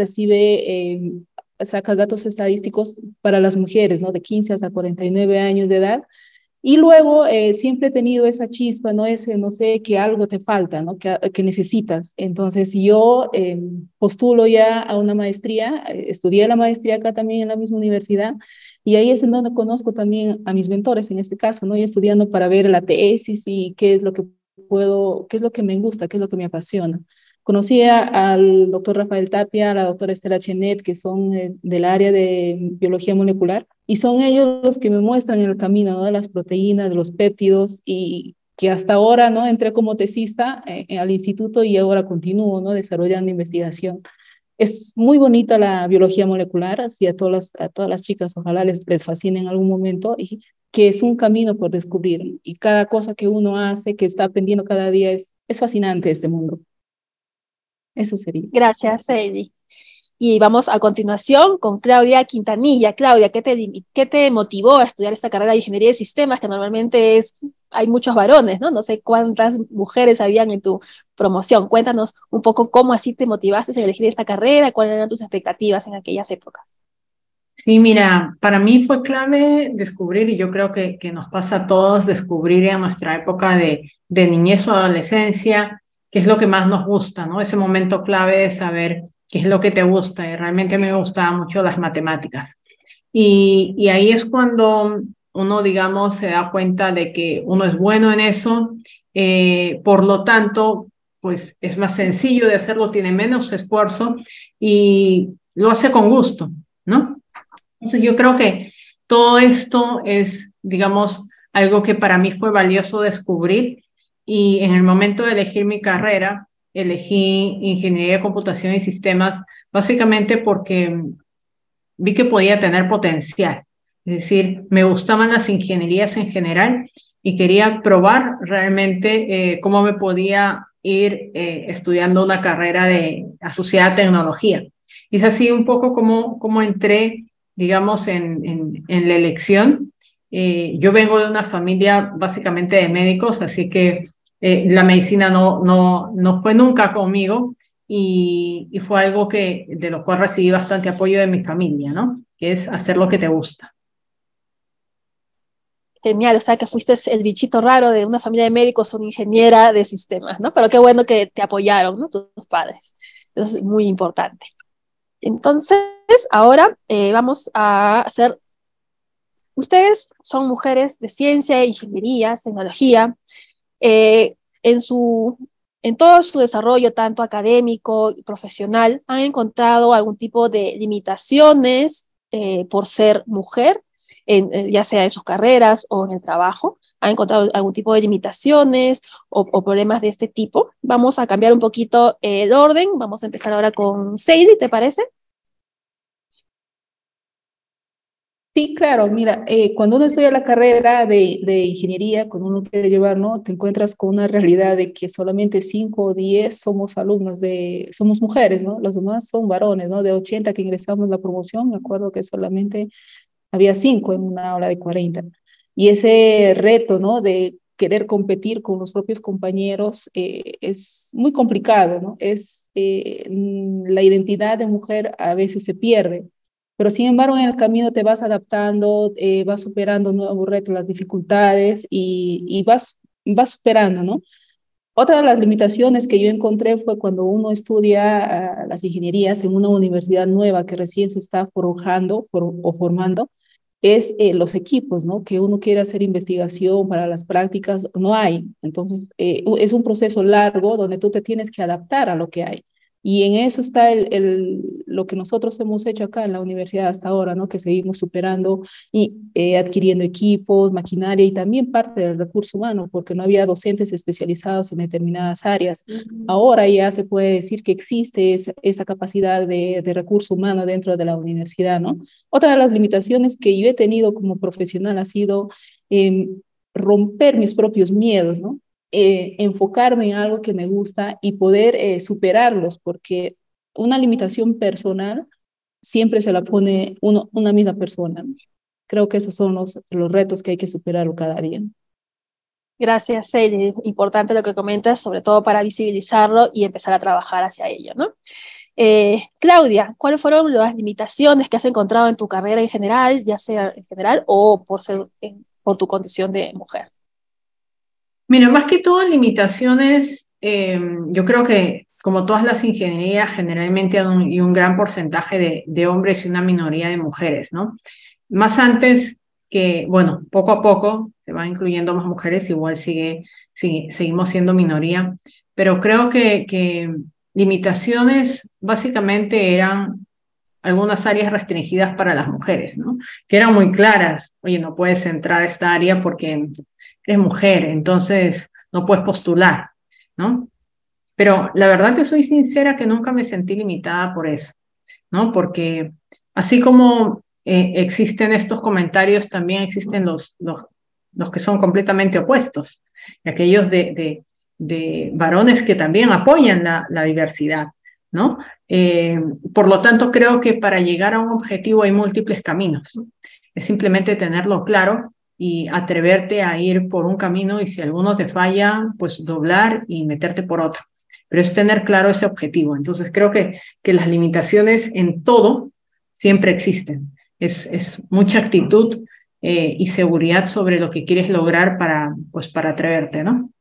Speaker 6: saca datos estadísticos para las mujeres, ¿no? De 15 hasta 49 años de edad. Y luego siempre he tenido esa chispa, ¿no? Ese, no sé, que algo te falta, ¿no? Que necesitas. Entonces yo postulo ya a una maestría, estudié la maestría acá también en la misma universidad, y ahí es en donde conozco también a mis mentores, en este caso, ¿no? Y estudiando para ver la tesis y qué es lo que qué es lo que me gusta, qué es lo que me apasiona. Conocí al doctor Rafael Tapia, a la doctora Estela Chenet, que son del área de biología molecular, y son ellos los que me muestran el camino, ¿no? De las proteínas, de los péptidos, y que hasta ahora, ¿no? Entré como tesista al instituto y ahora continúo, ¿no? Desarrollando investigación. Es muy bonita la biología molecular, así a todas las chicas ojalá les fascine en algún momento, y que es un camino por descubrir, y cada cosa que uno hace, que está aprendiendo cada día, es fascinante este mundo. Eso sería.
Speaker 3: Gracias, Sadie. Y vamos a continuación con Claudia Quintanilla. Claudia, ¿qué te motivó a estudiar esta carrera de ingeniería de sistemas, que normalmente hay muchos varones, ¿no? No sé cuántas mujeres habían en tu promoción. Cuéntanos un poco cómo así te motivaste a elegir esta carrera, cuáles eran tus expectativas en aquellas épocas.
Speaker 7: Sí, mira, para mí fue clave descubrir, y yo creo que nos pasa a todos, descubrir en nuestra época de niñez o adolescencia qué es lo que más nos gusta, ¿no? Ese momento clave de saber qué es lo que te gusta, y realmente a mí me gustaban mucho las matemáticas. Y ahí es cuando uno, digamos, se da cuenta de que uno es bueno en eso, por lo tanto, pues es más sencillo de hacerlo, tiene menos esfuerzo y lo hace con gusto, ¿no? Entonces yo creo que todo esto es, digamos, algo que para mí fue valioso descubrir, y en el momento de elegir mi carrera, elegí ingeniería de computación y sistemas, básicamente porque vi que podía tener potencial. Es decir, me gustaban las ingenierías en general y quería probar realmente cómo me podía ir estudiando una carrera asociada a tecnología. Y es así un poco como entré, digamos, en la elección. Yo vengo de una familia básicamente de médicos, así que la medicina no fue nunca conmigo y fue algo de lo cual recibí bastante apoyo de mi familia, ¿no? Que es hacer lo que te gusta.
Speaker 3: Genial, o sea que fuiste el bichito raro de una familia de médicos, una ingeniera de sistemas, ¿no? Pero qué bueno que te apoyaron, ¿no? Tus padres. Eso es muy importante. Entonces, ahora vamos a hacer, ustedes son mujeres de ciencia, ingeniería, tecnología, eh, en su, en todo su desarrollo, tanto académico y profesional, ¿han encontrado algún tipo de limitaciones por ser mujer, ya sea en sus carreras o en el trabajo? ¿Han encontrado algún tipo de limitaciones o problemas de este tipo? Vamos a cambiar un poquito el orden. Vamos a empezar ahora con Sadie, ¿te parece?
Speaker 6: Sí, claro, mira, cuando uno estudia la carrera de ingeniería, cuando uno quiere llevar, ¿no? Te encuentras con una realidad de que solamente 5 o 10 somos alumnas somos mujeres, ¿no? Los demás son varones, ¿no? De 80 que ingresamos a la promoción, me acuerdo que solamente había 5 en una aula de 40. Y ese reto, ¿no? De querer competir con los propios compañeros es muy complicado, ¿no? La identidad de mujer a veces se pierde, pero sin embargo en el camino te vas adaptando, vas superando nuevos retos, las dificultades y vas superando, ¿no? Otra de las limitaciones que yo encontré fue cuando uno estudia las ingenierías en una universidad nueva que recién se está forjando o formando, es los equipos, ¿no? Que uno quiere hacer investigación para las prácticas, no hay. Entonces, es un proceso largo donde tú te tienes que adaptar a lo que hay. Y en eso está lo que nosotros hemos hecho acá en la universidad hasta ahora, ¿no? Que seguimos superando y adquiriendo equipos, maquinaria y también parte del recurso humano, porque no había docentes especializados en determinadas áreas. Ahora ya se puede decir que existe esa capacidad de recurso humano dentro de la universidad, ¿no? Otra de las limitaciones que yo he tenido como profesional ha sido eh, romper mis propios miedos, ¿no? Enfocarme en algo que me gusta y poder superarlos, porque una limitación personal siempre se la pone una misma persona, ¿no? Creo que esos son los retos que hay que superarlo cada día.
Speaker 3: Gracias, Celia. Importante lo que comentas, sobre todo para visibilizarlo y empezar a trabajar hacia ello, ¿no? Claudia, ¿cuáles fueron las limitaciones que has encontrado en tu carrera en general, ya sea en general o por tu condición de mujer?
Speaker 7: Mira, más que todo limitaciones, yo creo que como todas las ingenierías, generalmente hay un gran porcentaje de hombres y una minoría de mujeres, ¿no? Más antes que, bueno, poco a poco se van incluyendo más mujeres, igual seguimos siendo minoría, pero creo que limitaciones básicamente eran algunas áreas restringidas para las mujeres, ¿no? Que eran muy claras. Oye, no puedes entrar a esta área porque eres mujer, entonces no puedes postular, ¿no? Pero la verdad que soy sincera que nunca me sentí limitada por eso, ¿no? Porque así como existen estos comentarios, también existen los que son completamente opuestos, y aquellos de varones que también apoyan la diversidad, ¿no? Por lo tanto, creo que para llegar a un objetivo hay múltiples caminos, ¿no? Es simplemente tenerlo claro y atreverte a ir por un camino y si alguno te falla, pues doblar y meterte por otro. Pero es tener claro ese objetivo. Entonces creo que las limitaciones en todo siempre existen. Es mucha actitud y seguridad sobre lo que quieres lograr para atreverte, ¿no?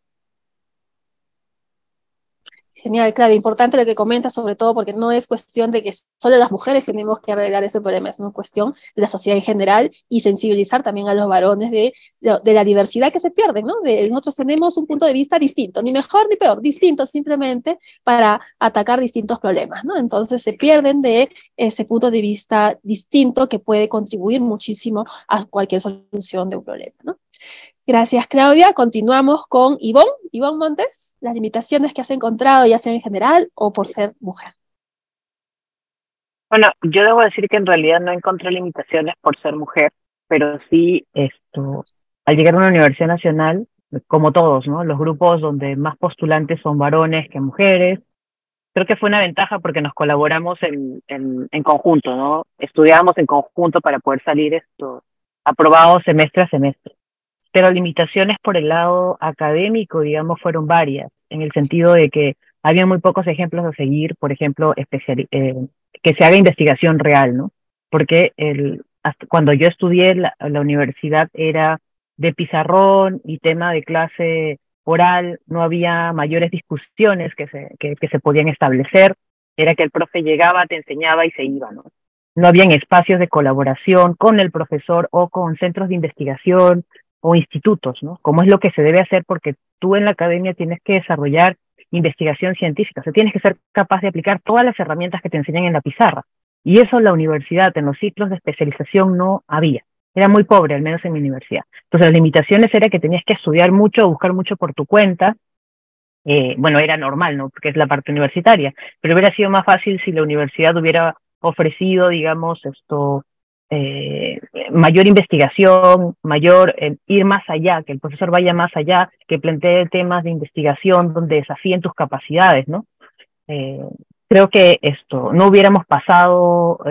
Speaker 3: Genial, claro, importante lo que comentas, sobre todo porque no es cuestión de que solo las mujeres tenemos que arreglar ese problema, es una cuestión de la sociedad en general y sensibilizar también a los varones de la diversidad que se pierde, ¿no? Nosotros tenemos un punto de vista distinto, ni mejor ni peor, distinto simplemente para atacar distintos problemas, ¿no? Entonces se pierden de ese punto de vista distinto que puede contribuir muchísimo a cualquier solución de un problema, ¿no? Gracias, Claudia. Continuamos con Ivonne. Ivonne Montes, las limitaciones que has encontrado, ya sea en general o por ser mujer.
Speaker 4: Bueno, yo debo decir que en realidad no encontré limitaciones por ser mujer, pero sí al llegar a una universidad nacional, como todos, ¿no? Los grupos donde más postulantes son varones que mujeres. Creo que fue una ventaja porque nos colaboramos en conjunto, ¿no? Estudiábamos en conjunto para poder salir aprobado semestre a semestre. Pero limitaciones por el lado académico, digamos, fueron varias, en el sentido de que había muy pocos ejemplos a seguir, por ejemplo, que se haga investigación real, ¿no? Porque cuando yo estudié la universidad era de pizarrón y tema de clase oral, no había mayores discusiones que se podían establecer, era que el profe llegaba, te enseñaba y se iba, ¿no? No habían espacios de colaboración con el profesor o con centros de investigación o institutos, ¿no? Como es lo que se debe hacer, porque tú en la academia tienes que desarrollar investigación científica, o sea, tienes que ser capaz de aplicar todas las herramientas que te enseñan en la pizarra. Y eso en la universidad, en los ciclos de especialización, no había. Era muy pobre, al menos en mi universidad. Entonces, las limitaciones era que tenías que estudiar mucho, buscar mucho por tu cuenta. Bueno, era normal, ¿no? Porque es la parte universitaria, pero hubiera sido más fácil si la universidad hubiera ofrecido, digamos, mayor investigación, mayor ir más allá, que el profesor vaya más allá, que plantee temas de investigación donde desafíen tus capacidades, ¿no? Creo que no hubiéramos pasado,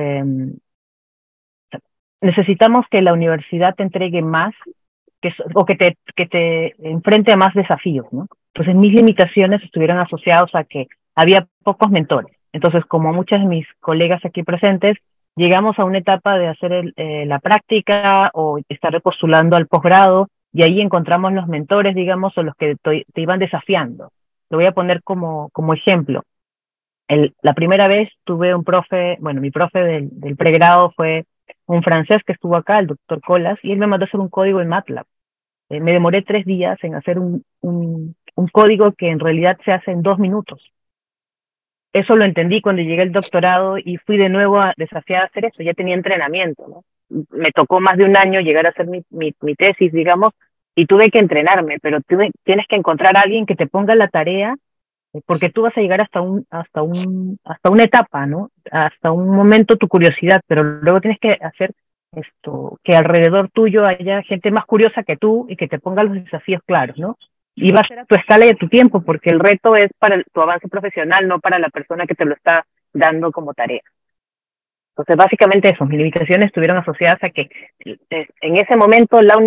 Speaker 4: necesitamos que la universidad te entregue más, o que te enfrente a más desafíos, ¿no? Entonces mis limitaciones estuvieron asociadas a que había pocos mentores. Entonces, como muchas de mis colegas aquí presentes, llegamos a una etapa de hacer la práctica o estar postulando al posgrado, y ahí encontramos los mentores, digamos, o los que te iban desafiando. Lo voy a poner como ejemplo. La primera vez tuve un profe, bueno, mi profe del pregrado fue un francés que estuvo acá, el doctor Colas, y él me mandó a hacer un código en MATLAB. Me demoré 3 días en hacer un código que en realidad se hace en 2 minutos. Eso lo entendí cuando llegué al doctorado y fui de nuevo desafiada a hacer eso. Ya tenía entrenamiento, ¿no? Me tocó más de un año llegar a hacer mi tesis, digamos, y tuve que entrenarme, pero tienes que encontrar a alguien que te ponga la tarea, porque tú vas a llegar hasta una etapa, ¿no? Hasta un momento tu curiosidad, pero luego tienes que hacer que alrededor tuyo haya gente más curiosa que tú y que te ponga los desafíos claros, ¿no? Y va a ser a tu escala y a tu tiempo, porque el reto es para tu avance profesional, no para la persona que te lo está dando como tarea. Entonces, básicamente eso, mis limitaciones estuvieron asociadas a que en ese momento la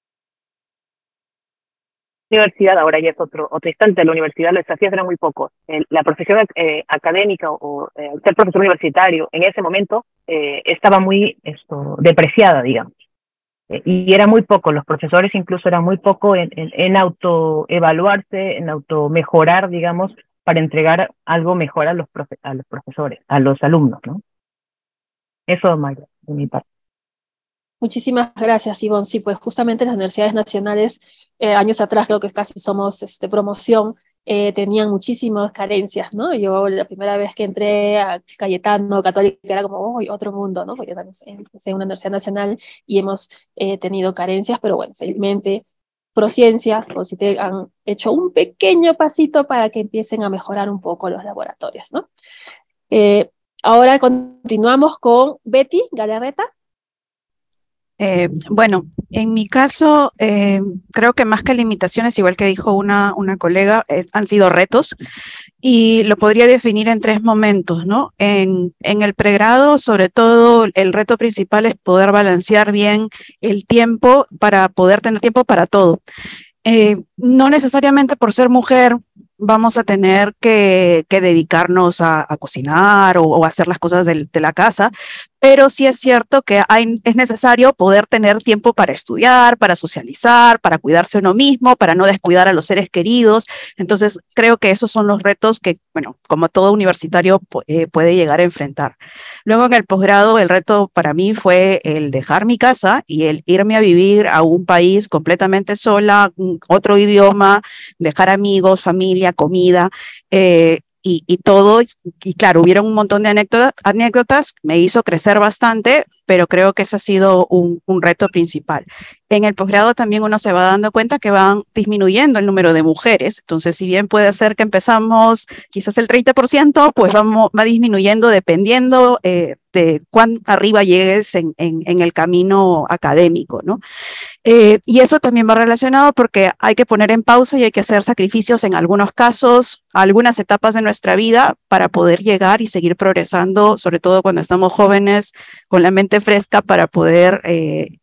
Speaker 4: universidad, ahora ya es otro instante, la universidad los desafíos eran muy pocos. La profesión académica o ser profesor universitario en ese momento estaba muy depreciada, digamos. Y era muy poco, los profesores incluso eran muy poco en autoevaluarse, en automejorar, digamos, para entregar algo mejor a los profesores, a los alumnos, ¿no? Eso, Maya, de mi parte.
Speaker 3: Muchísimas gracias, Ivonne. Sí, pues justamente las universidades nacionales, años atrás, creo que casi somos promoción, tenían muchísimas carencias, ¿no? Yo la primera vez que entré a Cayetano, Católica, era como, uy, otro mundo, ¿no? Porque también empecé en una universidad nacional y hemos tenido carencias, pero bueno, felizmente Prociencia, CONCITEC han hecho un pequeño pasito para que empiecen a mejorar un poco los laboratorios, ¿no? Ahora continuamos con Betty Galarreta.
Speaker 5: Bueno, en mi caso, creo que más que limitaciones, igual que dijo una colega, han sido retos, y lo podría definir en 3 momentos, ¿no? En el pregrado, sobre todo, el reto principal es poder balancear bien el tiempo para poder tener tiempo para todo. No necesariamente por ser mujer vamos a tener que dedicarnos a cocinar o hacer las cosas de la casa, pero sí es cierto que es necesario poder tener tiempo para estudiar, para socializar, para cuidarse uno mismo, para no descuidar a los seres queridos. Entonces, creo que esos son los retos que, bueno, como todo universitario puede llegar a enfrentar. Luego, en el posgrado, el reto para mí fue el dejar mi casa y el irme a vivir a un país completamente sola, otro idioma, dejar amigos, familia, comida, y todo, y claro, hubieron un montón de anécdotas, me hizo crecer bastante, pero creo que eso ha sido un reto principal. En el posgrado también uno se va dando cuenta que van disminuyendo el número de mujeres, entonces si bien puede ser que empezamos quizás el 30%, pues va disminuyendo dependiendo de cuán arriba llegues en el camino académico, ¿no? Y eso también va relacionado porque hay que poner en pausa y hay que hacer sacrificios en algunos casos, algunas etapas de nuestra vida para poder llegar y seguir progresando, sobre todo cuando estamos jóvenes, con la mente fresca para poder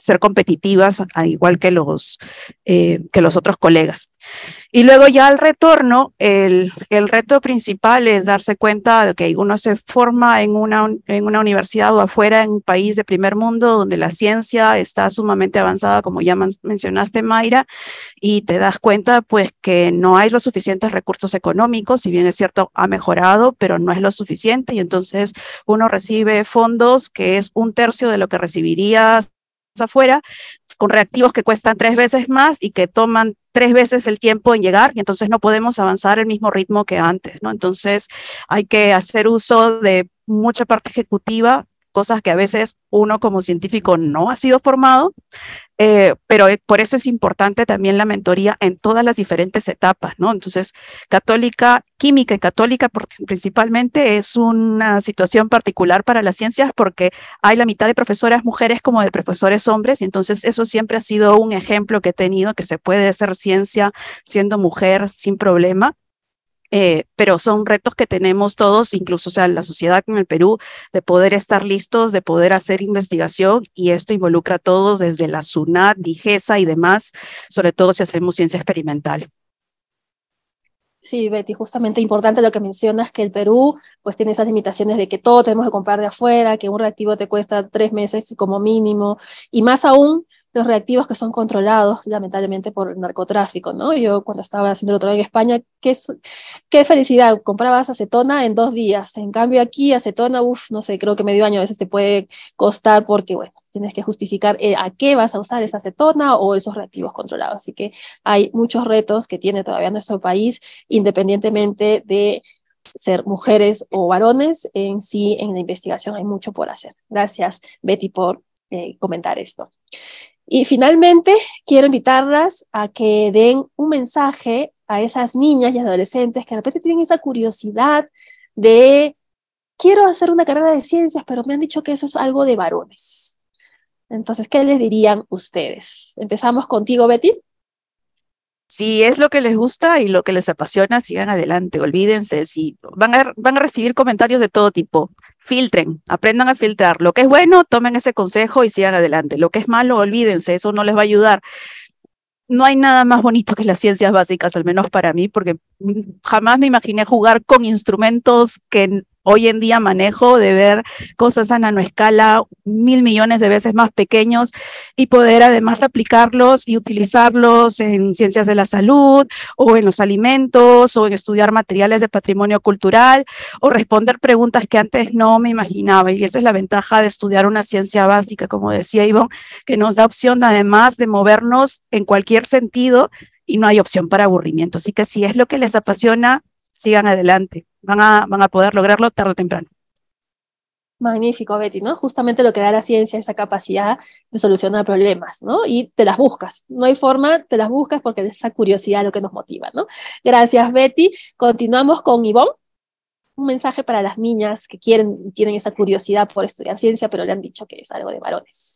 Speaker 5: ser competitivas, al igual que los otros colegas. Y luego ya al retorno, el reto principal es darse cuenta de que uno se forma en una universidad o afuera, en un país de primer mundo, donde la ciencia está sumamente avanzada, como ya mencionaste, Mayra, y te das cuenta pues que no hay los suficientes recursos económicos, si bien es cierto, ha mejorado, pero no es lo suficiente, y entonces uno recibe fondos que es 1/3 de lo que recibirías afuera, con reactivos que cuestan 3 veces más y que toman 3 veces el tiempo en llegar, y entonces no podemos avanzar al mismo ritmo que antes, ¿no? Entonces hay que hacer uso de mucha parte ejecutiva, cosas que a veces uno como científico no ha sido formado, pero por eso es importante también la mentoría en todas las diferentes etapas, ¿no? Entonces, católica, química y católica principalmente es una situación particular para las ciencias porque hay la mitad de profesoras mujeres como de profesores hombres, y entonces eso siempre ha sido un ejemplo que he tenido, que se puede hacer ciencia siendo mujer sin problema. Pero son retos que tenemos todos, incluso, o sea, la sociedad en el Perú, de poder estar listos, de poder hacer investigación, y esto involucra a todos, desde la SUNAT, DIGESA y demás, sobre todo si hacemos ciencia experimental.
Speaker 3: Sí, Betty, justamente importante lo que mencionas, que el Perú pues tiene esas limitaciones de que todo tenemos que comprar de afuera, que un reactivo te cuesta 3 meses como mínimo, y más aún los reactivos que son controlados lamentablemente por el narcotráfico, ¿no? Yo cuando estaba haciendo el doctorado en España, qué felicidad, comprabas acetona en 2 días, en cambio aquí acetona, no sé, creo que medio año a veces te puede costar porque, bueno, tienes que justificar a qué vas a usar esa acetona o esos reactivos controlados, así que hay muchos retos que tiene todavía nuestro país, independientemente de ser mujeres o varones, en sí en la investigación hay mucho por hacer. Gracias, Betty, por comentar esto. Y finalmente, quiero invitarlas a que den un mensaje a esas niñas y adolescentes que de repente tienen esa curiosidad de, quiero hacer una carrera de ciencias, pero me han dicho que eso es algo de varones. Entonces, ¿qué les dirían ustedes? Empezamos contigo, Betty.
Speaker 5: Si es lo que les gusta y lo que les apasiona, sigan adelante, olvídense, si van a recibir comentarios de todo tipo, filtren, aprendan a filtrar, lo que es bueno, tomen ese consejo y sigan adelante, lo que es malo, olvídense, eso no les va a ayudar. No hay nada más bonito que las ciencias básicas, al menos para mí, porque jamás me imaginé jugar con instrumentos que hoy en día manejo, de ver cosas a nanoescala 1.000 millones de veces más pequeños, y poder además aplicarlos y utilizarlos en ciencias de la salud, o en los alimentos, o en estudiar materiales de patrimonio cultural, o responder preguntas que antes no me imaginaba. Y esa es la ventaja de estudiar una ciencia básica, como decía Ivonne, que nos da opción además de movernos en cualquier sentido, y no hay opción para aburrimiento. Así que si es lo que les apasiona, sigan adelante. Van a poder lograrlo tarde o temprano.
Speaker 3: Magnífico, Betty, ¿no? Justamente lo que da la ciencia, esa capacidad de solucionar problemas, ¿no? Y te las buscas. No hay forma, te las buscas porque es esa curiosidad lo que nos motiva, ¿no? Gracias, Betty. Continuamos con Ivonne. Un mensaje para las niñas que quieren y tienen esa curiosidad por estudiar ciencia, pero le han dicho que es algo de varones.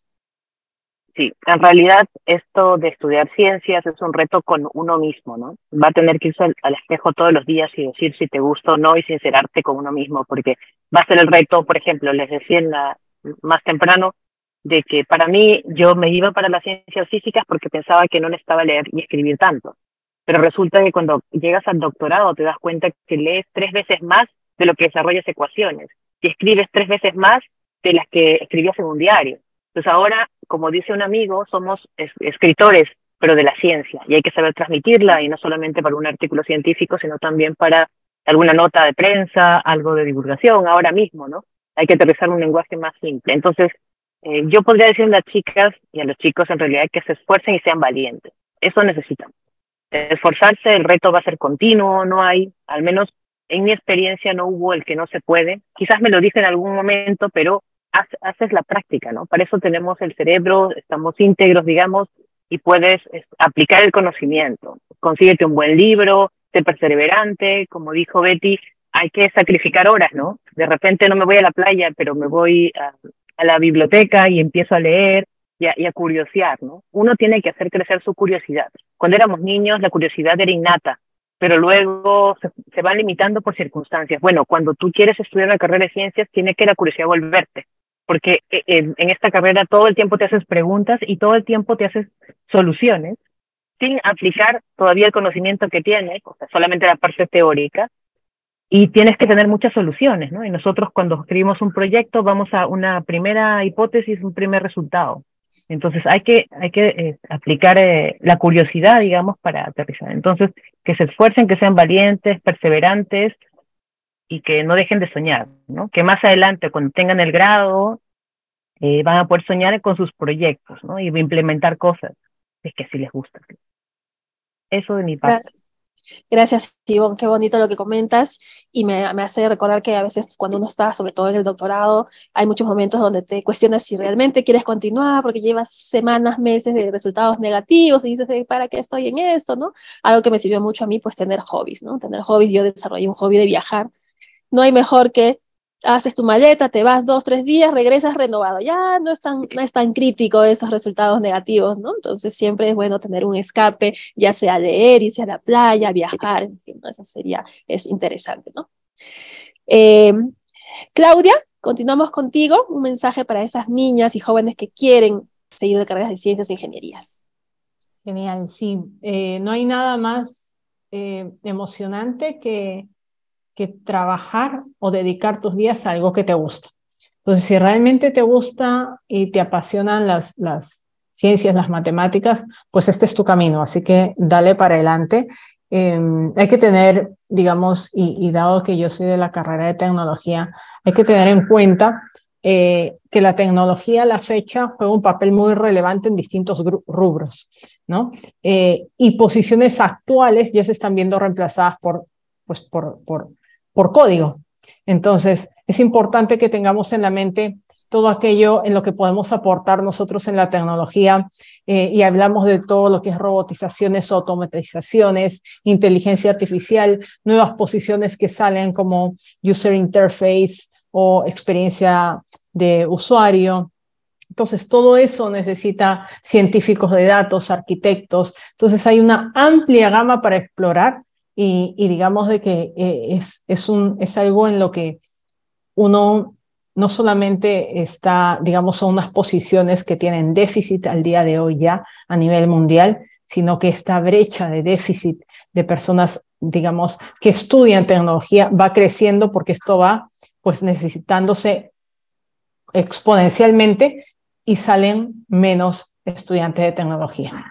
Speaker 4: Sí, en realidad esto de estudiar ciencias es un reto con uno mismo, ¿no? Va a tener que irse al espejo todos los días y decir si te gusta o no, y sincerarte con uno mismo, porque va a ser el reto, por ejemplo, les decía más temprano, de que para mí yo me iba para las ciencias físicas porque pensaba que no necesitaba leer y escribir tanto. Pero resulta que cuando llegas al doctorado te das cuenta que lees 3 veces más de lo que desarrollas ecuaciones, y escribes 3 veces más de las que escribías en un diario. Entonces ahora, como dice un amigo, somos escritores, pero de la ciencia, y hay que saber transmitirla, y no solamente para un artículo científico, sino también para alguna nota de prensa, algo de divulgación, ahora mismo, ¿no? Hay que aterrizar un lenguaje más simple. Entonces, yo podría decir a las chicas y a los chicos en realidad que se esfuercen y sean valientes. Eso necesitan. Esforzarse, el reto va a ser continuo, no hay, al menos en mi experiencia no hubo el que no se puede. Quizás me lo dije en algún momento, pero haces la práctica, ¿no? Para eso tenemos el cerebro, estamos íntegros, digamos, y puedes aplicar el conocimiento. Consíguete un buen libro, sé perseverante, como dijo Betty, hay que sacrificar horas, ¿no? De repente no me voy a la playa, pero me voy a la biblioteca y empiezo a leer y a curiosear, ¿no? Uno tiene que hacer crecer su curiosidad. Cuando éramos niños, la curiosidad era innata, pero luego se va limitando por circunstancias. Bueno, cuando tú quieres estudiar una carrera de ciencias, tiene que la curiosidad volverte. porque en esta carrera todo el tiempo te haces preguntas y todo el tiempo te haces soluciones, sin aplicar todavía el conocimiento que tienes, o sea, solamente la parte teórica, y tienes que tener muchas soluciones, ¿no? Y nosotros cuando escribimos un proyecto vamos a una primera hipótesis, un primer resultado. Entonces hay que aplicar la curiosidad, digamos, para aterrizar. Entonces, que se esfuercen, que sean valientes, perseverantes y que no dejen de soñar, ¿no? Que más adelante, cuando tengan el grado, van a poder soñar con sus proyectos, ¿no? Y implementar cosas, es que así les gusta. Eso de mi parte.
Speaker 3: Gracias. Gracias, Ivonne, qué bonito lo que comentas y me hace recordar que a veces cuando uno está, sobre todo en el doctorado, hay muchos momentos donde te cuestionas si realmente quieres continuar porque llevas semanas, meses de resultados negativos y dices, ¿para qué estoy en esto? ¿No? Algo que me sirvió mucho a mí, pues tener hobbies, ¿no? Tener hobbies, yo desarrollé un hobby de viajar. No hay mejor que haces tu maleta, te vas 2, 3 días, regresas renovado. Ya no es tan crítico esos resultados negativos, ¿no? Entonces siempre es bueno tener un escape, ya sea leer, irse a la playa, viajar, en fin, ¿no? Eso es interesante, ¿no? Claudia, continuamos contigo. Un mensaje para esas niñas y jóvenes que quieren seguir de carreras de ciencias e ingenierías.
Speaker 7: Genial, sí. No hay nada más emocionante que trabajar o dedicar tus días a algo que te gusta. Entonces, si realmente te gusta y te apasionan las ciencias, las matemáticas, pues este es tu camino, así que dale para adelante. Hay que tener, digamos, y dado que yo soy de la carrera de tecnología, hay que tener en cuenta que la tecnología a la fecha juega un papel muy relevante en distintos rubros, ¿no? Y posiciones actuales ya se están viendo reemplazadas por código. Entonces, es importante que tengamos en la mente todo aquello en lo que podemos aportar nosotros en la tecnología y hablamos de todo lo que es robotizaciones, automatizaciones, inteligencia artificial, nuevas posiciones que salen como user interface o experiencia de usuario. Entonces, todo eso necesita científicos de datos, arquitectos. Entonces, hay una amplia gama para explorar y digamos de que es algo en lo que uno no solamente está, digamos, son unas posiciones que tienen déficit al día de hoy ya a nivel mundial, sino que esta brecha de déficit de personas, digamos, que estudian tecnología va creciendo porque esto va, pues, necesitándose exponencialmente y salen menos estudiantes de tecnología.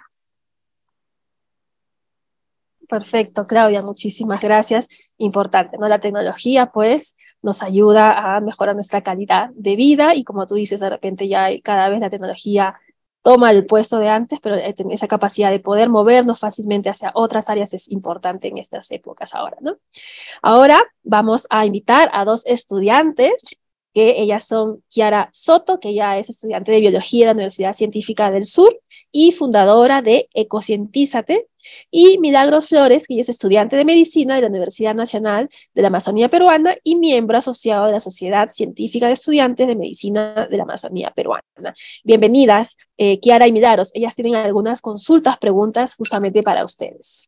Speaker 3: Perfecto, Claudia, muchísimas gracias. Importante, ¿no? La tecnología, pues, nos ayuda a mejorar nuestra calidad de vida y como tú dices, de repente ya cada vez la tecnología toma el puesto de antes, pero esa capacidad de poder movernos fácilmente hacia otras áreas es importante en estas épocas ahora, ¿no? Ahora vamos a invitar a 2 estudiantes, que ellas son Kiara Soto, que ella es estudiante de Biología de la Universidad Científica del Sur y fundadora de Ecocientízate, y Milagros Flores, que ella es estudiante de Medicina de la Universidad Nacional de la Amazonía Peruana y miembro asociado de la Sociedad Científica de Estudiantes de Medicina de la Amazonía Peruana. Bienvenidas, Kiara y Milagros. Ellas tienen algunas consultas, preguntas justamente para ustedes.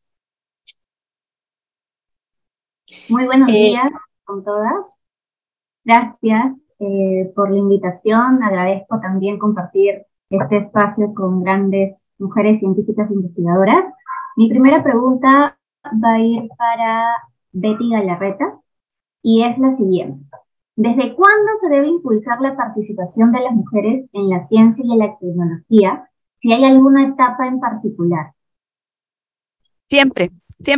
Speaker 1: Muy buenos días con todas. Gracias por la invitación. Agradezco también compartir este espacio con grandes mujeres científicas e investigadoras. Mi primera pregunta va a ir para Betty Galarreta y es la siguiente. ¿Desde cuándo se debe impulsar la participación de las mujeres en la ciencia y en la tecnología? Si hay alguna etapa en particular.
Speaker 5: Siempre.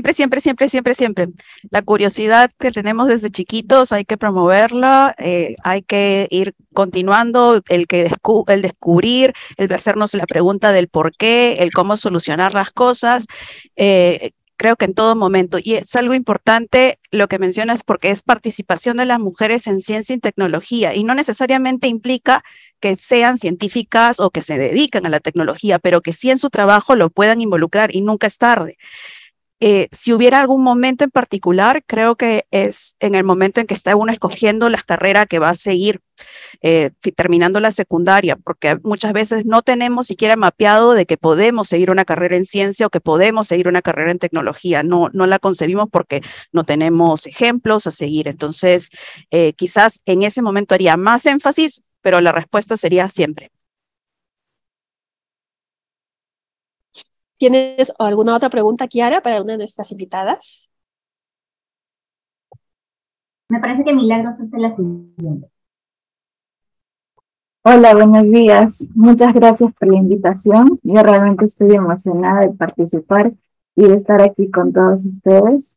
Speaker 5: La curiosidad que tenemos desde chiquitos hay que promoverla, hay que ir continuando, el descubrir, el hacernos la pregunta del por qué, el cómo solucionar las cosas. Creo que en todo momento, y es algo importante lo que mencionas porque es participación de las mujeres en ciencia y tecnología, y no necesariamente implica que sean científicas o que se dedican a la tecnología, pero que sí en su trabajo lo puedan involucrar y nunca es tarde. Si hubiera algún momento en particular, creo que es en el momento en que está uno escogiendo la carrera que va a seguir terminando la secundaria, porque muchas veces no tenemos siquiera mapeado de que podemos seguir una carrera en ciencia o que podemos seguir una carrera en tecnología. No la concebimos porque no tenemos ejemplos a seguir. Entonces, quizás en ese momento haría más énfasis, pero la respuesta sería siempre.
Speaker 3: ¿Tienes alguna otra pregunta, Kiara, para una de nuestras invitadas?
Speaker 8: Me parece que Milagros hace la siguiente.
Speaker 9: Hola, buenos días. Muchas gracias por la invitación. Yo realmente estoy emocionada de participar y de estar aquí con todos ustedes.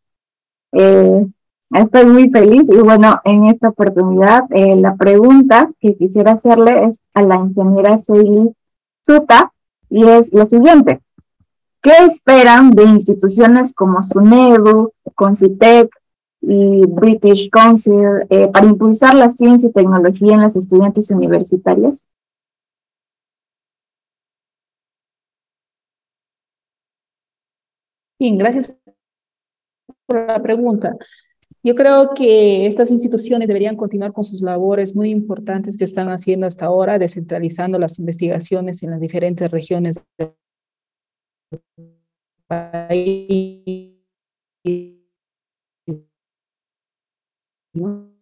Speaker 9: Estoy muy feliz y bueno, en esta oportunidad la pregunta que quisiera hacerle es a la ingeniera Seili Suta y es la siguiente. ¿Qué esperan de instituciones como SUNEDU, CONCITEC y British Council para impulsar la ciencia y tecnología en las estudiantes universitarias?
Speaker 6: Bien, gracias por la pregunta. Yo creo que estas instituciones deberían continuar con sus labores muy importantes que están haciendo hasta ahora, descentralizando las investigaciones en las diferentes regiones del país, ¿no?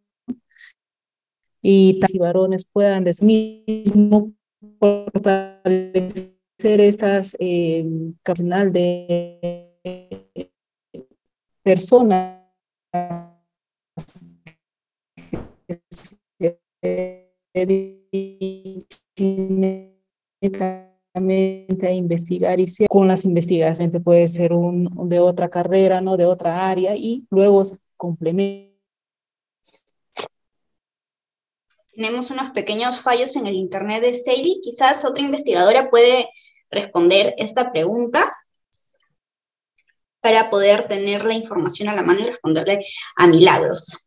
Speaker 6: Y varones puedan de sí mismo fortalecer estas capital de personas que se dediquen netamente a investigar y con las investigaciones puede ser de otra carrera, ¿no? De otra área y luego se complementa.
Speaker 1: Tenemos unos pequeños fallos en el internet de Seili. Quizás otra investigadora puede responder esta pregunta para poder tener la información a la mano y responderle a Milagros.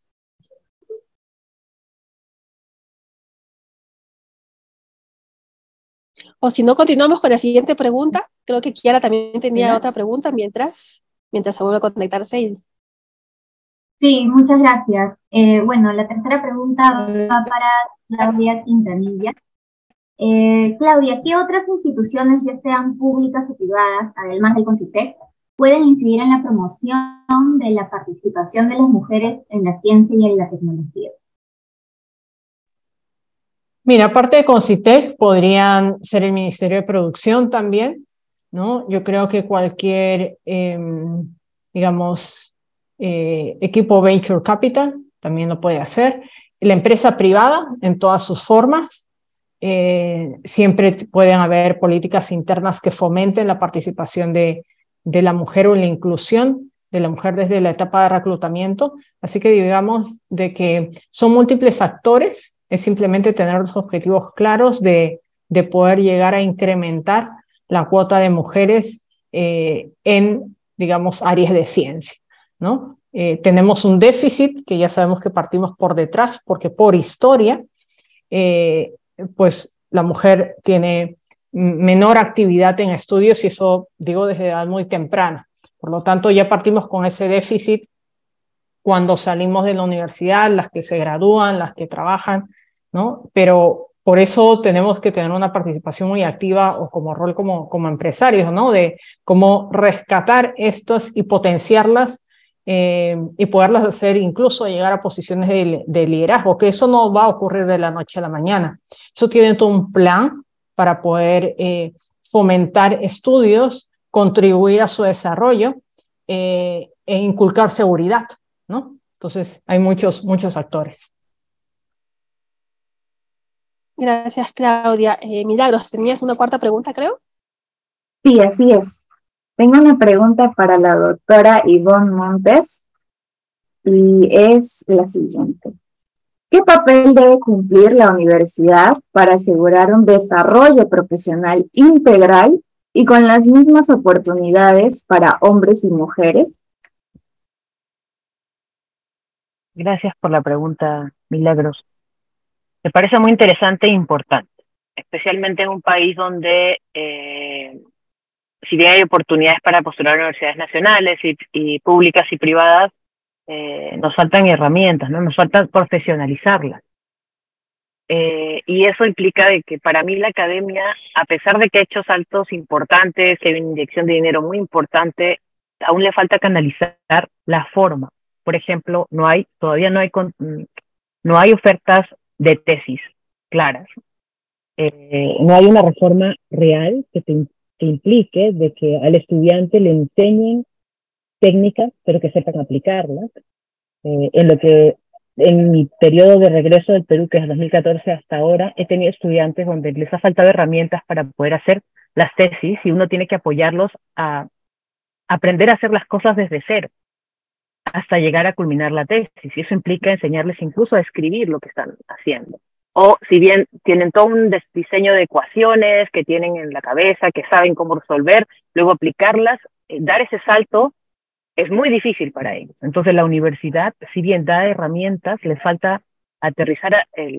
Speaker 3: O si no, continuamos con la siguiente pregunta. Creo que Kiara también tenía otra pregunta mientras se vuelve a conectar Seili.
Speaker 8: Sí, muchas gracias. Bueno, la tercera pregunta va para Claudia Quintanilla. Claudia, ¿qué otras instituciones, ya sean públicas o privadas, además del CONCITEC, pueden incidir en la promoción de la participación de las mujeres en la ciencia y en la tecnología?
Speaker 7: Mira, aparte de CONCITEC, podrían ser el Ministerio de Producción también, ¿no? Yo creo que cualquier, digamos, equipo Venture Capital también lo puede hacer. La empresa privada, en todas sus formas, siempre pueden haber políticas internas que fomenten la participación de la mujer o la inclusión de la mujer desde la etapa de reclutamiento. Así que digamos de que son múltiples actores, es simplemente tener los objetivos claros de poder llegar a incrementar la cuota de mujeres en, digamos, áreas de ciencia, ¿no? Tenemos un déficit que ya sabemos que partimos por detrás, porque por historia, pues la mujer tiene menor actividad en estudios y eso digo desde edad muy temprana. Por lo tanto, ya partimos con ese déficit cuando salimos de la universidad, las que se gradúan, las que trabajan, ¿no? Pero por eso tenemos que tener una participación muy activa o como rol como empresarios, ¿no? De cómo rescatar estas y potenciarlas y poderlas hacer incluso llegar a posiciones de liderazgo, que eso no va a ocurrir de la noche a la mañana. Eso tiene todo un plan para poder fomentar estudios, contribuir a su desarrollo e inculcar seguridad, ¿no? Entonces hay muchos actores.
Speaker 3: Gracias, Claudia. Milagros, tenías una cuarta pregunta, creo.
Speaker 9: Sí, así es. Tengo una pregunta para la doctora Ivonne Montes y es la siguiente. ¿Qué papel debe cumplir la universidad para asegurar un desarrollo profesional integral y con las mismas oportunidades para hombres y mujeres?
Speaker 4: Gracias por la pregunta, Milagros. Me parece muy interesante e importante, especialmente en un país donde, si bien hay oportunidades para postular a universidades nacionales y públicas y privadas, nos faltan herramientas, ¿no? Nos falta profesionalizarlas. Y eso implica de que para mí la academia, a pesar de que ha hecho saltos importantes, que hay una inyección de dinero muy importante, aún le falta canalizar la forma. Por ejemplo, todavía no hay ofertas de tesis claras. No hay una reforma real que implique de que al estudiante le enseñen técnicas, pero que sepan aplicarlas. En mi periodo de regreso del Perú, que es 2014 hasta ahora, he tenido estudiantes donde les ha faltado herramientas para poder hacer las tesis y uno tiene que apoyarlos a aprender a hacer las cosas desde cero hasta llegar a culminar la tesis. Y eso implica enseñarles incluso a escribir lo que están haciendo. O si bien tienen todo un diseño de ecuaciones que tienen en la cabeza, que saben cómo resolver, luego aplicarlas, dar ese salto es muy difícil para ellos. Entonces la universidad, si bien da herramientas, les falta aterrizar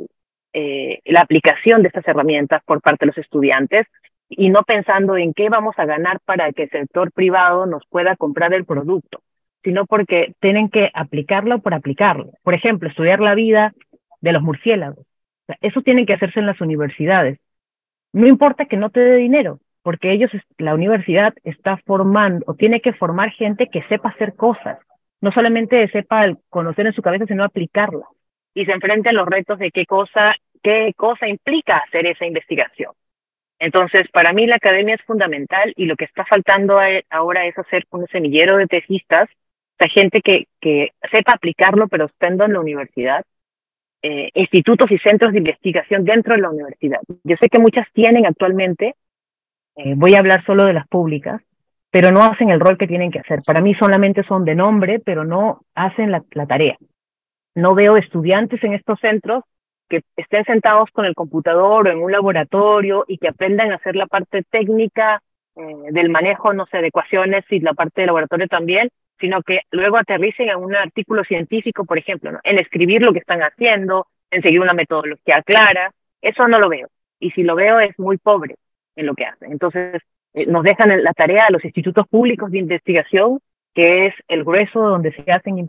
Speaker 4: la aplicación de estas herramientas por parte de los estudiantes y no pensando en qué vamos a ganar para que el sector privado nos pueda comprar el producto, sino porque tienen que aplicarlo por aplicarlo. Por ejemplo, estudiar la vida de los murciélagos. O sea, eso tiene que hacerse en las universidades. No importa que no te dé dinero, porque la universidad está formando, o tiene que formar gente que sepa hacer cosas, no solamente sepa conocer en su cabeza, sino aplicarla, y se enfrente a los retos de qué cosa implica hacer esa investigación. Entonces, para mí la academia es fundamental, y lo que está faltando ahora es hacer un semillero de tesistas, o sea, gente que sepa aplicarlo, pero estando en la universidad, institutos y centros de investigación dentro de la universidad. Yo sé que muchas tienen actualmente, voy a hablar solo de las públicas, pero no hacen el rol que tienen que hacer. Para mí solamente son de nombre, pero no hacen la tarea. No veo estudiantes en estos centros que estén sentados con el computador o en un laboratorio y que aprendan a hacer la parte técnica del manejo, no sé, de ecuaciones y la parte de laboratorio también, sino que luego aterricen en un artículo científico, por ejemplo, ¿no? En escribir lo que están haciendo, en seguir una metodología clara. Eso no lo veo. Y si lo veo es muy pobre en lo que hacen. Entonces, nos dejan la tarea a los institutos públicos de investigación, que es el grueso donde se hacen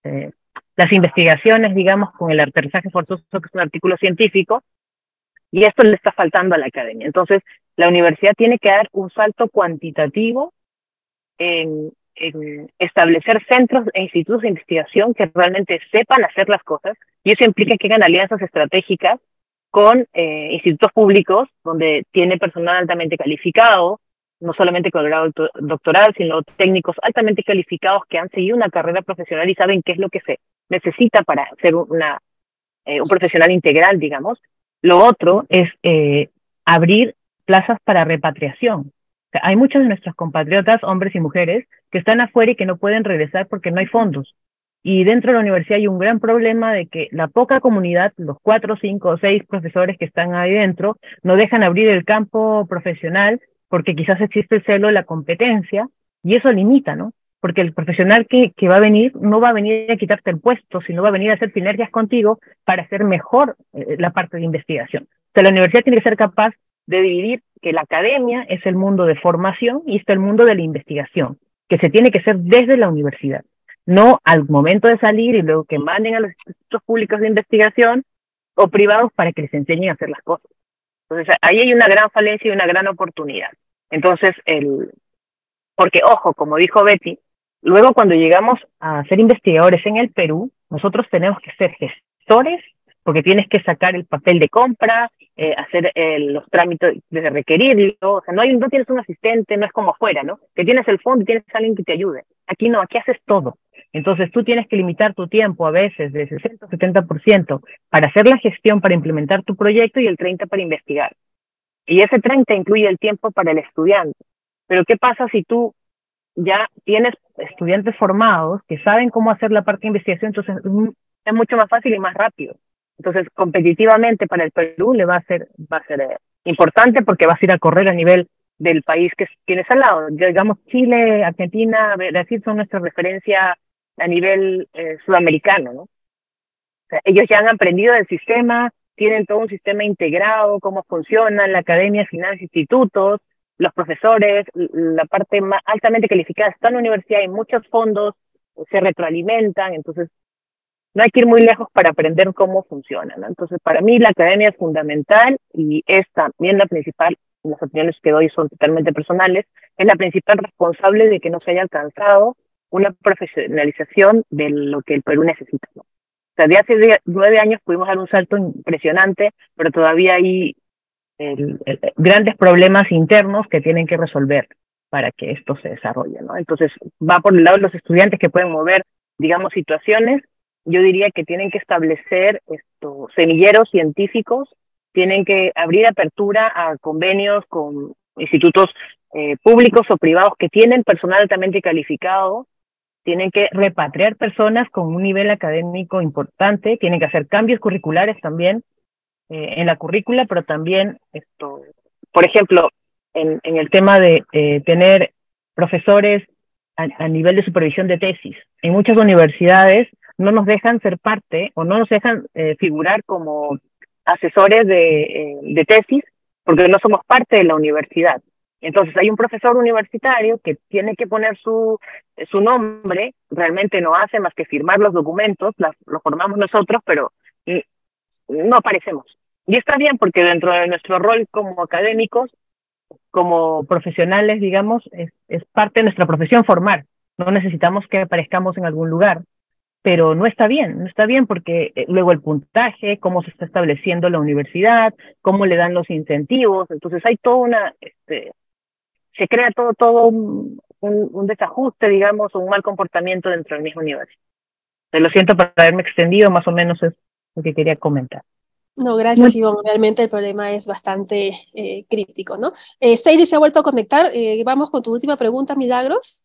Speaker 4: las investigaciones, digamos, con el aterrizaje forzoso, que es un artículo científico, y esto le está faltando a la academia. Entonces, la universidad tiene que dar un salto cuantitativo en establecer centros e institutos de investigación que realmente sepan hacer las cosas, y eso implica que hagan alianzas estratégicas con institutos públicos donde tiene personal altamente calificado, no solamente con el grado doctoral, sino técnicos altamente calificados que han seguido una carrera profesional y saben qué es lo que se necesita para ser un profesional integral, digamos. Lo otro es abrir plazas para repatriación. O sea, hay muchos de nuestros compatriotas, hombres y mujeres, que están afuera y que no pueden regresar porque no hay fondos. Y dentro de la universidad hay un gran problema de que la poca comunidad, los 4, 5 o 6 profesores que están ahí dentro, no dejan abrir el campo profesional porque quizás existe el celo de la competencia y eso limita, ¿no? Porque el profesional que va a venir no va a venir a quitarte el puesto, sino va a venir a hacer sinergias contigo para hacer mejor la parte de investigación. O sea, la universidad tiene que ser capaz de dividir que la academia es el mundo de formación y está el mundo de la investigación, que se tiene que hacer desde la universidad. No al momento de salir y luego que manden a los institutos públicos de investigación o privados para que les enseñen a hacer las cosas. Entonces, ahí hay una gran falencia y una gran oportunidad. Entonces, porque, ojo, como dijo Betty, luego cuando llegamos a ser investigadores en el Perú, nosotros tenemos que ser gestores, porque tienes que sacar el papel de compra, hacer los trámites de requerirlo, o sea, no tienes un asistente, no es como afuera, ¿no? Que tienes el fondo y tienes a alguien que te ayude. Aquí no, aquí haces todo. Entonces tú tienes que limitar tu tiempo a veces de 60 o 70% para hacer la gestión, para implementar tu proyecto y el 30% para investigar. Y ese 30% incluye el tiempo para el estudiante. Pero ¿qué pasa si tú ya tienes estudiantes formados que saben cómo hacer la parte de investigación? Entonces es mucho más fácil y más rápido. Entonces, competitivamente para el Perú va a ser importante porque vas a ir a correr a nivel del país que tienes al lado. Digamos, Chile, Argentina, Brasil son nuestra referencia a nivel sudamericano, ¿no? O sea, ellos ya han aprendido del sistema, tienen todo un sistema integrado, cómo funciona la academia, finanzas, institutos, los profesores, la parte más altamente calificada está en la universidad, hay muchos fondos, se retroalimentan, entonces no hay que ir muy lejos para aprender cómo funciona, ¿no? Entonces, para mí la academia es fundamental y es también la principal, las opiniones que doy son totalmente personales, es la principal responsable de que no se haya alcanzado una profesionalización de lo que el Perú necesita, ¿no? sea, de hace 9 años pudimos dar un salto impresionante, pero todavía hay grandes problemas internos que tienen que resolver para que esto se desarrolle, ¿no? Entonces, va por el lado de los estudiantes que pueden mover, digamos, situaciones. Yo diría que tienen que establecer semilleros científicos, tienen que abrir apertura a convenios con institutos públicos o privados que tienen personal altamente calificado, tienen que repatriar personas con un nivel académico importante, tienen que hacer cambios curriculares también en la currícula, pero también, por ejemplo, en el tema de tener profesores a nivel de supervisión de tesis. En muchas universidades no nos dejan ser parte o no nos dejan figurar como asesores de tesis porque no somos parte de la universidad. Entonces hay un profesor universitario que tiene que poner su nombre, realmente no hace más que firmar los documentos, los formamos nosotros, pero no aparecemos. Y está bien porque dentro de nuestro rol como académicos, como profesionales, digamos, es parte de nuestra profesión formar. No necesitamos que aparezcamos en algún lugar, pero no está bien porque luego el puntaje, cómo se está estableciendo la universidad, cómo le dan los incentivos, entonces hay toda se crea todo un desajuste, digamos, o un mal comportamiento dentro del mismo universidad. Lo siento por haberme extendido, más o menos es lo que quería comentar.
Speaker 3: No, gracias, Ivonne. Realmente el problema es bastante crítico, ¿no? Seili se ha vuelto a conectar. Vamos con tu última pregunta, Milagros.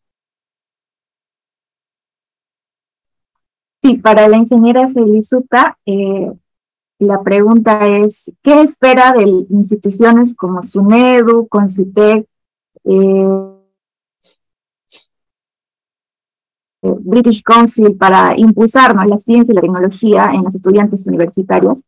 Speaker 9: Sí, para la ingeniera Seili Zuta, la pregunta es, ¿qué espera de instituciones como SUNEDU, CONCITEC, British Council para impulsar, ¿no?, la ciencia y la tecnología en las estudiantes universitarias?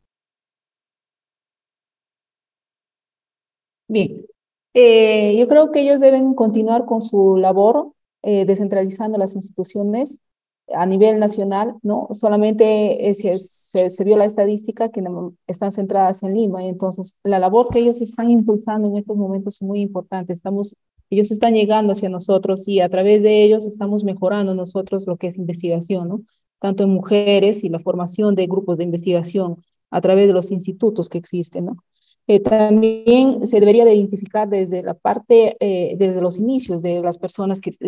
Speaker 6: Bien, yo creo que ellos deben continuar con su labor descentralizando las instituciones a nivel nacional, ¿no? Solamente se vio la estadística que están centradas en Lima, y entonces la labor que ellos están impulsando en estos momentos es muy importante. Ellos están llegando hacia nosotros y a través de ellos estamos mejorando nosotros lo que es investigación, ¿no? Tanto en mujeres y la formación de grupos de investigación a través de los institutos que existen, ¿no? También se debería de identificar desde la parte, desde los inicios de las personas que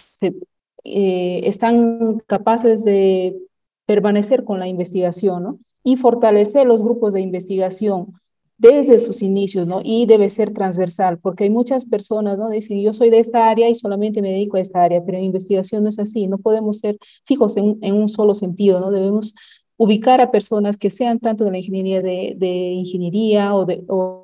Speaker 6: están capaces de permanecer con la investigación, ¿no? Y fortalecer los grupos de investigación desde sus inicios, ¿no? Y debe ser transversal, porque hay muchas personas, ¿no? Dicen, yo soy de esta área y solamente me dedico a esta área, pero en investigación no es así, no podemos ser fijos en un solo sentido, ¿no? Debemos ubicar a personas que sean tanto de la ingeniería de ingeniería o de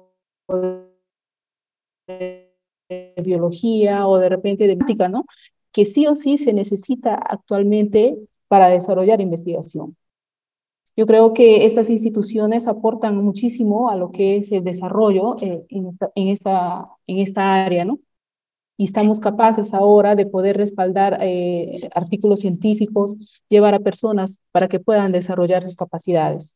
Speaker 6: biología o de repente de física, ¿no? Que sí o sí se necesita actualmente para desarrollar investigación. Yo creo que estas instituciones aportan muchísimo a lo que es el desarrollo en esta área, ¿no? Y estamos capaces ahora de poder respaldar artículos científicos, llevar a personas para que puedan desarrollar sus capacidades.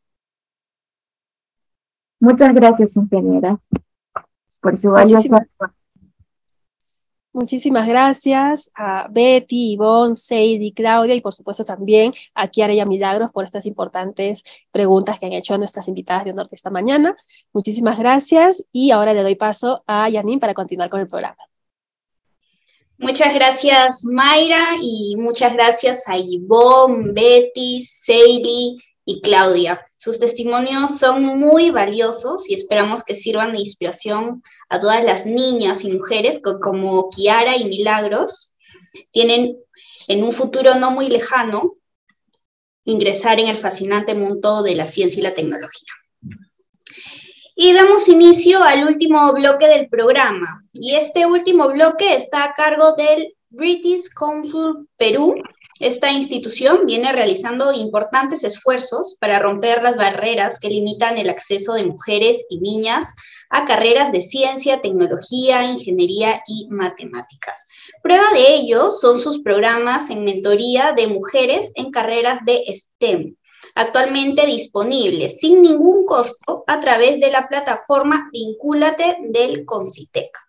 Speaker 9: Muchas gracias, ingeniera, por su valiosa.
Speaker 3: Muchísimas gracias a Betty, Ivonne, Seili, Claudia y por supuesto también a Kiara y a Milagros por estas importantes preguntas que han hecho a nuestras invitadas de honor de esta mañana. Muchísimas gracias y ahora le doy paso a Janine para continuar con el programa.
Speaker 1: Muchas gracias, Mayra, y muchas gracias a Ivonne, Betty, Seili y Claudia. Sus testimonios son muy valiosos y esperamos que sirvan de inspiración a todas las niñas y mujeres que, como Kiara y Milagros, tienen en un futuro no muy lejano ingresar en el fascinante mundo de la ciencia y la tecnología. Y damos inicio al último bloque del programa. Y este último bloque está a cargo del British Council Perú. Esta institución viene realizando importantes esfuerzos para romper las barreras que limitan el acceso de mujeres y niñas a carreras de ciencia, tecnología, ingeniería y matemáticas. Prueba de ello son sus programas en mentoría de mujeres en carreras de STEM, actualmente disponibles sin ningún costo a través de la plataforma Vincúlate del CONCITEC.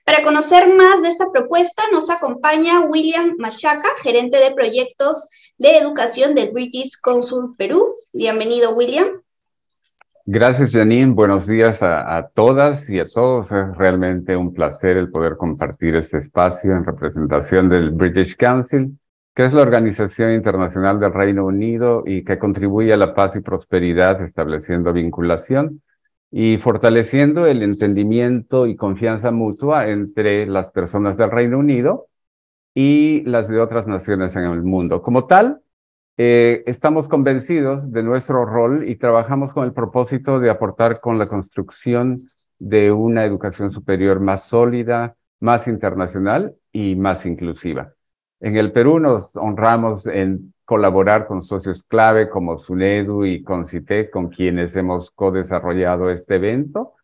Speaker 1: Para conocer más de esta propuesta nos acompaña William Machaca, gerente de proyectos de educación del British Council Perú. Bienvenido, William.
Speaker 10: Gracias, Janine. Buenos días a todas y a todos. Es realmente un placer el poder compartir este espacio en representación del British Council, que es la organización internacional del Reino Unido y que contribuye a la paz y prosperidad, estableciendo vinculación y fortaleciendo el entendimiento y confianza mutua entre las personas del Reino Unido y las de otras naciones en el mundo. Como tal, estamos convencidos de nuestro rol y trabajamos con el propósito de aportar con la construcción de una educación superior más sólida, más internacional y más inclusiva. En el Perú nos honramos en colaborar con socios clave como SUNEDU y CONCITEC, con quienes hemos co-desarrollado este evento,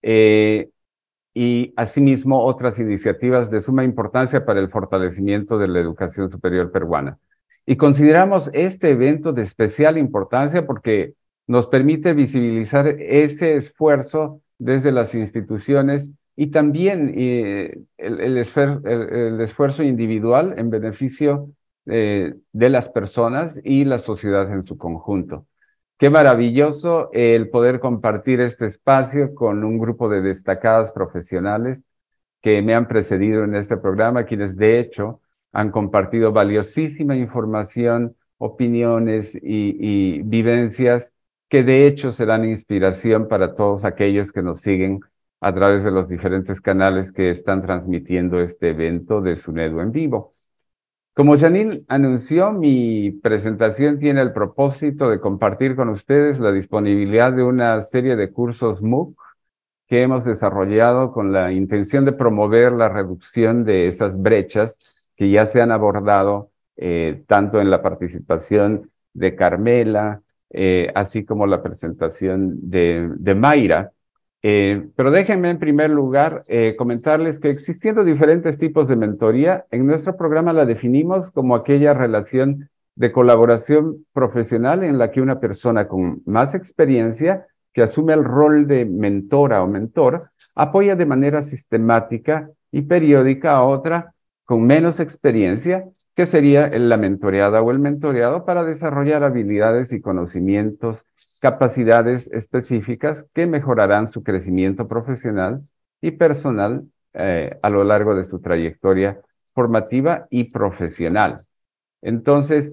Speaker 10: y asimismo otras iniciativas de suma importancia para el fortalecimiento de la educación superior peruana. Y consideramos este evento de especial importancia porque nos permite visibilizar ese esfuerzo desde las instituciones y también el esfuerzo individual en beneficio de las personas y la sociedad en su conjunto. Qué maravilloso el poder compartir este espacio con un grupo de destacadas profesionales que me han precedido en este programa, quienes de hecho han compartido valiosísima información, opiniones y vivencias que de hecho serán inspiración para todos aquellos que nos siguen a través de los diferentes canales que están transmitiendo este evento de SUNEDU en vivo. Como Janine anunció, mi presentación tiene el propósito de compartir con ustedes la disponibilidad de una serie de cursos MOOC que hemos desarrollado con la intención de promover la reducción de esas brechas que ya se han abordado tanto en la participación de Carmela, así como la presentación de Mayra. Pero déjenme en primer lugar comentarles que existiendo diferentes tipos de mentoría, en nuestro programa la definimos como aquella relación de colaboración profesional en la que una persona con más experiencia que asume el rol de mentora o mentor apoya de manera sistemática y periódica a otra con menos experiencia, que sería la mentoreada o el mentoreado, para desarrollar habilidades y conocimientos, capacidades específicas que mejorarán su crecimiento profesional y personal a lo largo de su trayectoria formativa y profesional. Entonces,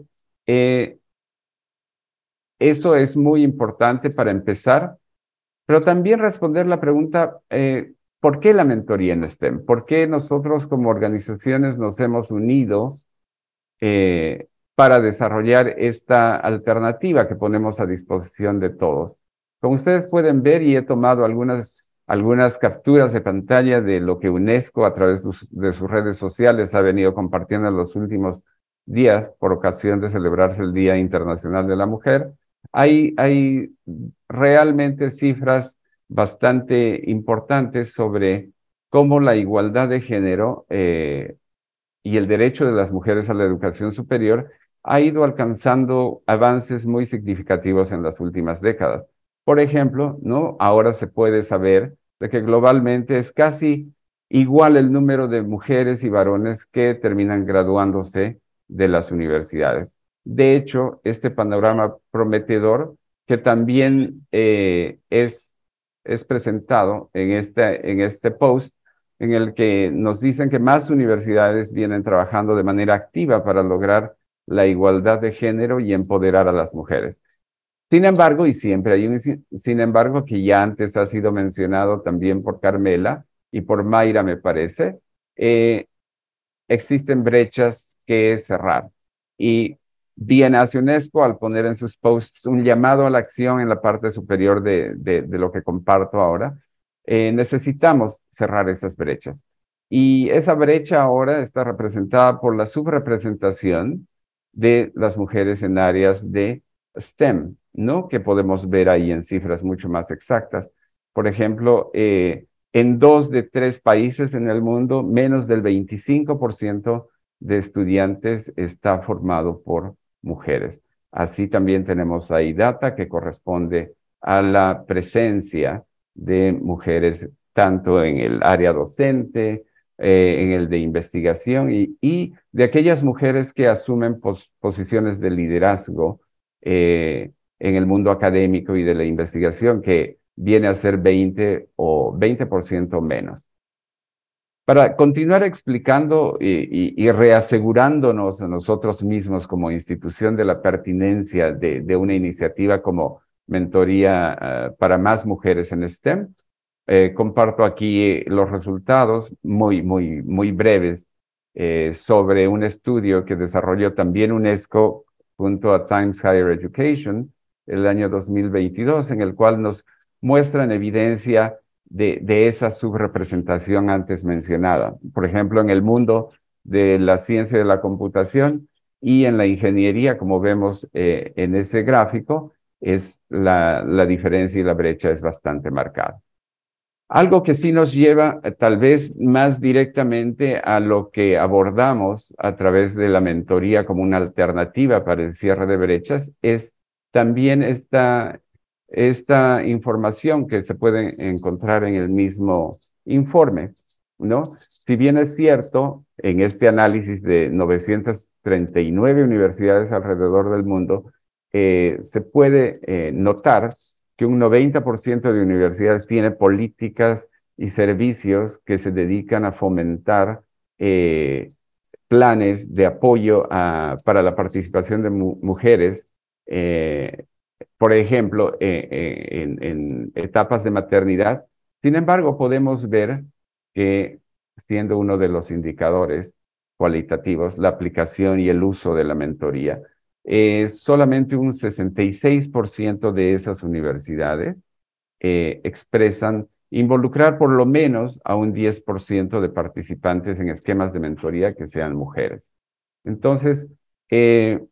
Speaker 10: eso es muy importante para empezar, pero también responder la pregunta, ¿por qué la mentoría en STEM? ¿Por qué nosotros como organizaciones nos hemos unido para desarrollar esta alternativa que ponemos a disposición de todos? Como ustedes pueden ver, y he tomado algunas capturas de pantalla de lo que UNESCO a través de sus redes sociales ha venido compartiendo en los últimos días por ocasión de celebrarse el Día Internacional de la Mujer. Hay realmente cifras bastante importantes sobre cómo la igualdad de género y el derecho de las mujeres a la educación superior ha ido alcanzando avances muy significativos en las últimas décadas. Por ejemplo, ¿no? Ahora se puede saber de que globalmente es casi igual el número de mujeres y varones que terminan graduándose de las universidades. De hecho, este panorama prometedor que también es presentado en este post, en el que nos dicen que más universidades vienen trabajando de manera activa para lograr la igualdad de género y empoderar a las mujeres. Sin embargo, y siempre hay un sin embargo que ya antes ha sido mencionado también por Carmela y por Mayra, me parece, existen brechas que cerrar. Y bien hace UNESCO al poner en sus posts un llamado a la acción en la parte superior de lo que comparto ahora. Necesitamos cerrar esas brechas. Y esa brecha ahora está representada por la subrepresentación de las mujeres en áreas de STEM, ¿no? Que podemos ver ahí en cifras mucho más exactas. Por ejemplo, en 2 de 3 países en el mundo, menos del 25% de estudiantes está formado por mujeres. Así también tenemos ahí data que corresponde a la presencia de mujeres tanto en el área docente en el de investigación y de aquellas mujeres que asumen posiciones de liderazgo en el mundo académico y de la investigación, que viene a ser 20% menos. Para continuar explicando y reasegurándonos a nosotros mismos como institución de la pertinencia de una iniciativa como Mentoría para más mujeres en STEM, comparto aquí los resultados muy breves sobre un estudio que desarrolló también UNESCO junto a Times Higher Education el año 2022, en el cual nos muestran evidencia de esa subrepresentación antes mencionada. Por ejemplo, en el mundo de la ciencia de la computación y en la ingeniería, como vemos en ese gráfico, es la diferencia y la brecha es bastante marcada. Algo que sí nos lleva tal vez más directamente a lo que abordamos a través de la mentoría como una alternativa para el cierre de brechas es también esta información que se puede encontrar en el mismo informe, ¿no? Si bien es cierto, en este análisis de 939 universidades alrededor del mundo, se puede notar que un 90% de universidades tiene políticas y servicios que se dedican a fomentar planes de apoyo para la participación de mujeres, por ejemplo, en etapas de maternidad. Sin embargo, podemos ver que, siendo uno de los indicadores cualitativos, la aplicación y el uso de la mentoría, solamente un 66% de esas universidades expresan involucrar por lo menos a un 10% de participantes en esquemas de mentoría que sean mujeres. Entonces, el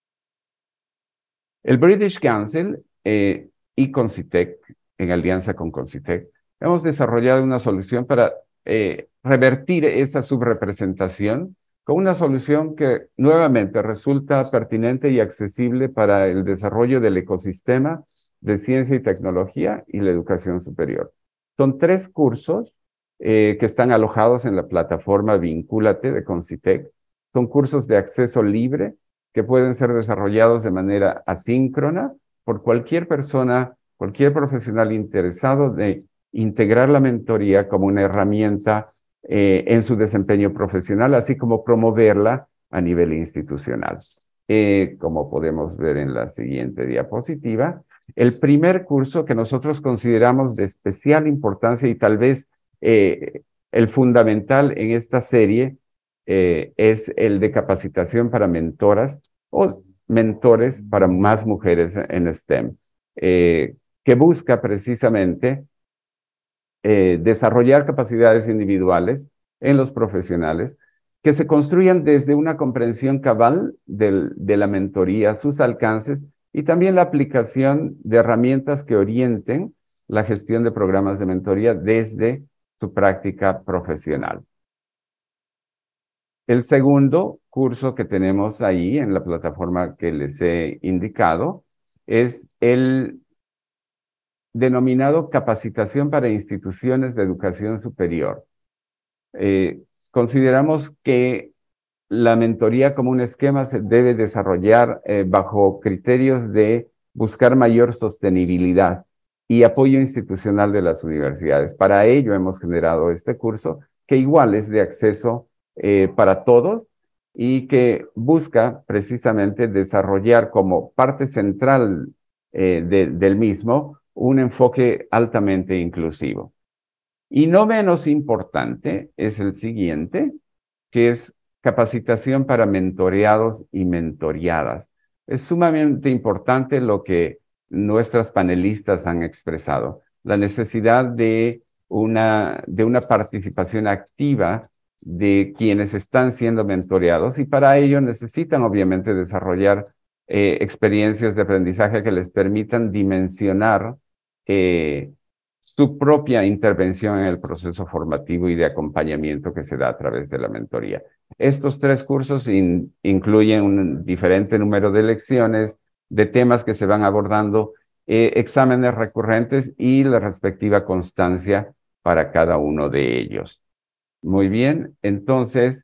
Speaker 10: British Council y Concitec, en alianza con Concitec, hemos desarrollado una solución para revertir esa subrepresentación con una solución que nuevamente resulta pertinente y accesible para el desarrollo del ecosistema de ciencia y tecnología y la educación superior. Son 3 cursos que están alojados en la plataforma Vincúlate de Concitec. Son cursos de acceso libre que pueden ser desarrollados de manera asíncrona por cualquier persona, cualquier profesional interesado de integrar la mentoría como una herramienta en su desempeño profesional, así como promoverla a nivel institucional. Como podemos ver en la siguiente diapositiva, el primer curso que nosotros consideramos de especial importancia y tal vez el fundamental en esta serie es el de capacitación para mentoras o mentores para más mujeres en STEM, que busca precisamente desarrollar capacidades individuales en los profesionales que se construyan desde una comprensión cabal de la mentoría, sus alcances y también la aplicación de herramientas que orienten la gestión de programas de mentoría desde su práctica profesional. El segundo curso que tenemos ahí en la plataforma que les he indicado es el denominado Capacitación para Instituciones de Educación Superior. Consideramos que la mentoría como un esquema se debe desarrollar bajo criterios de buscar mayor sostenibilidad y apoyo institucional de las universidades. Para ello hemos generado este curso que igual es de acceso para todos y que busca precisamente desarrollar como parte central del mismo un enfoque altamente inclusivo. Y no menos importante es el siguiente, que es capacitación para mentoreados y mentoreadas. Es sumamente importante lo que nuestras panelistas han expresado, la necesidad de una participación activa de quienes están siendo mentoreados y para ello necesitan obviamente desarrollar experiencias de aprendizaje que les permitan dimensionar su propia intervención en el proceso formativo y de acompañamiento que se da a través de la mentoría. Estos 3 cursos incluyen un diferente número de lecciones, de temas que se van abordando, exámenes recurrentes y la respectiva constancia para cada uno de ellos. Muy bien, entonces,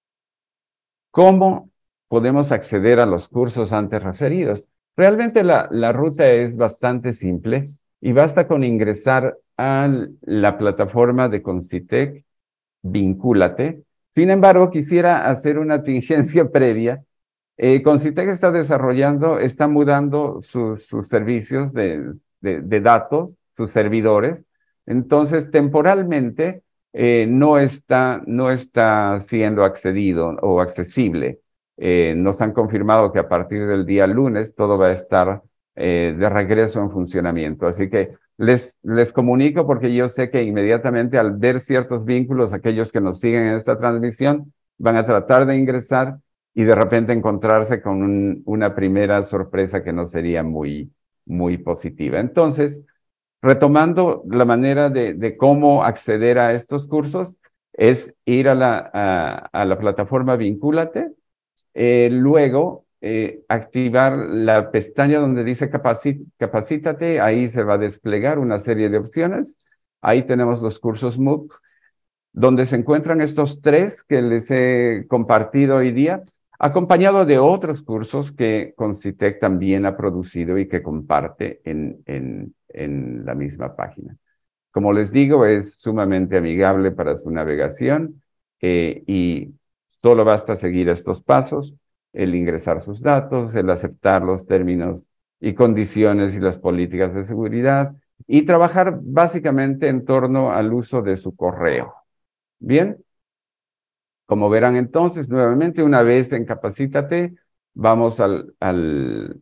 Speaker 10: ¿cómo podemos acceder a los cursos antes referidos? Realmente la ruta es bastante simple y basta con ingresar a la plataforma de Concitec, Vincúlate. Sin embargo, quisiera hacer una tingencia previa. Concitec está mudando sus servicios de datos, sus servidores. Entonces, temporalmente, no está siendo accedido o accesible. Nos han confirmado que a partir del día lunes todo va a estar de regreso en funcionamiento. Así que les comunico porque yo sé que inmediatamente al ver ciertos vínculos, aquellos que nos siguen en esta transmisión van a tratar de ingresar y de repente encontrarse con una primera sorpresa que no sería muy positiva. Entonces, retomando la manera de cómo acceder a estos cursos, es ir a la plataforma Vincúlate, luego activar la pestaña donde dice Capacítate, ahí se va a desplegar una serie de opciones. Ahí tenemos los cursos MOOC, donde se encuentran estos 3 que les he compartido hoy día, acompañado de otros cursos que Concitec también ha producido y que comparte en la misma página. Como les digo, es sumamente amigable para su navegación y solo basta seguir estos pasos, el ingresar sus datos, el aceptar los términos y condiciones y las políticas de seguridad y trabajar básicamente en torno al uso de su correo. Bien, como verán entonces, nuevamente una vez en Capacítate, vamos en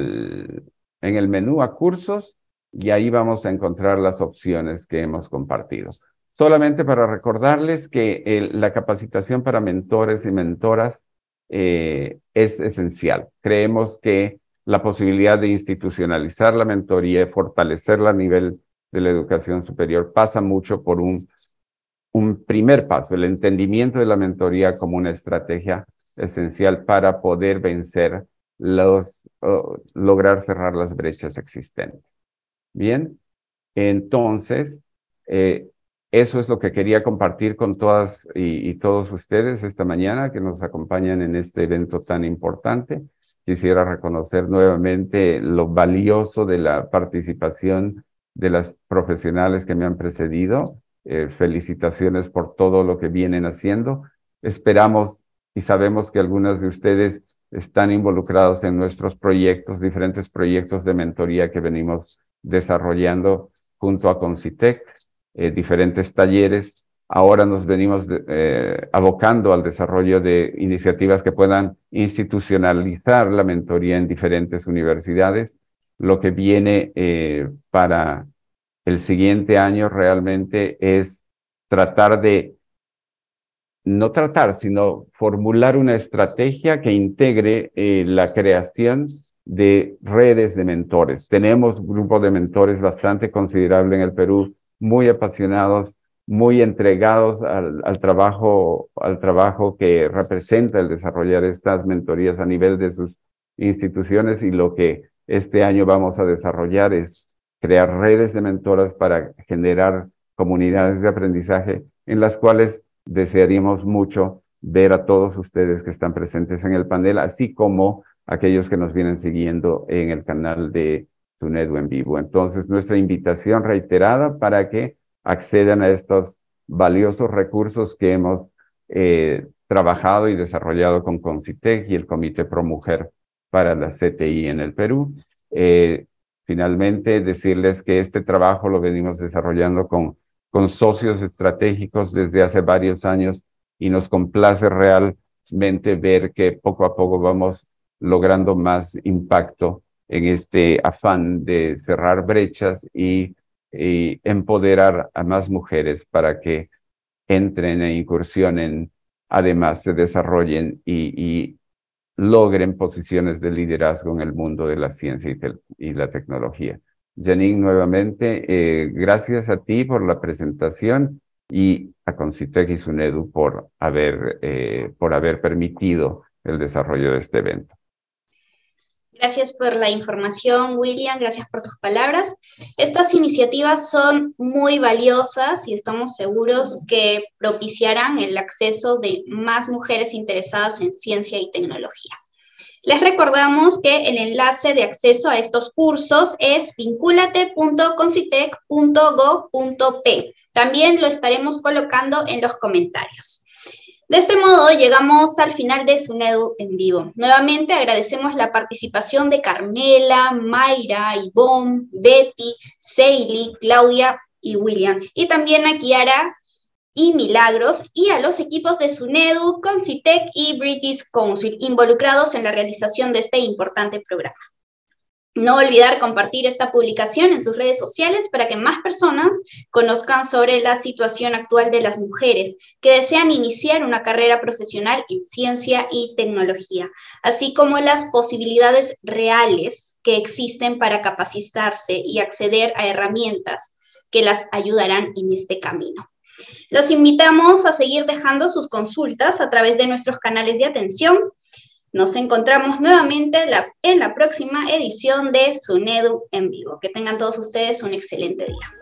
Speaker 10: el menú a cursos y ahí vamos a encontrar las opciones que hemos compartido. Solamente para recordarles que la capacitación para mentores y mentoras es esencial. Creemos que la posibilidad de institucionalizar la mentoría y fortalecerla a nivel de la educación superior pasa mucho por un primer paso, el entendimiento de la mentoría como una estrategia esencial para poder vencer lograr cerrar las brechas existentes. Bien, entonces, eso es lo que quería compartir con todas y todos ustedes esta mañana que nos acompañan en este evento tan importante. Quisiera reconocer nuevamente lo valioso de la participación de las profesionales que me han precedido. Felicitaciones por todo lo que vienen haciendo. Esperamos y sabemos que algunas de ustedes están involucrados en nuestros proyectos, diferentes proyectos de mentoría que venimos desarrollando junto a Concitec, diferentes talleres. Ahora nos venimos abocando al desarrollo de iniciativas que puedan institucionalizar la mentoría en diferentes universidades. Lo que viene para el siguiente año realmente es sino formular una estrategia que integre la creación de redes de mentores. Tenemos un grupo de mentores bastante considerable en el Perú, muy apasionados, muy entregados al trabajo que representa el desarrollar estas mentorías a nivel de sus instituciones, y lo que este año vamos a desarrollar es crear redes de mentoras para generar comunidades de aprendizaje en las cuales desearíamos mucho ver a todos ustedes que están presentes en el panel, así como aquellos que nos vienen siguiendo en el canal de SUNEDU en vivo. Entonces, nuestra invitación reiterada para que accedan a estos valiosos recursos que hemos trabajado y desarrollado con Concitec y el Comité ProMujer para la CTI en el Perú. Finalmente, decirles que este trabajo lo venimos desarrollando con socios estratégicos desde hace varios años y nos complace realmente ver que poco a poco vamos logrando más impacto en este afán de cerrar brechas y empoderar a más mujeres para que entren e incursionen, además se desarrollen y logren posiciones de liderazgo en el mundo de la ciencia y la tecnología. Janine, nuevamente, gracias a ti por la presentación y a Concitec y SUNEDU por haber permitido el desarrollo de este evento.
Speaker 1: Gracias por la información, William, gracias por tus palabras. Estas iniciativas son muy valiosas y estamos seguros que propiciarán el acceso de más mujeres interesadas en ciencia y tecnología. Les recordamos que el enlace de acceso a estos cursos es vinculate.concitec.go.p. También lo estaremos colocando en los comentarios. De este modo, llegamos al final de SUNEDU en vivo. Nuevamente agradecemos la participación de Carmela, Mayra, Ivonne, Betty, Seili, Claudia y William. Y también a Kiara y Milagros, y a los equipos de SUNEDU, Concitec y British Council, involucrados en la realización de este importante programa. No olvidar compartir esta publicación en sus redes sociales para que más personas conozcan sobre la situación actual de las mujeres que desean iniciar una carrera profesional en ciencia y tecnología, así como las posibilidades reales que existen para capacitarse y acceder a herramientas que las ayudarán en este camino. Los invitamos a seguir dejando sus consultas a través de nuestros canales de atención. Nos encontramos nuevamente en la próxima edición de SUNEDU en vivo. Que tengan todos ustedes un excelente día.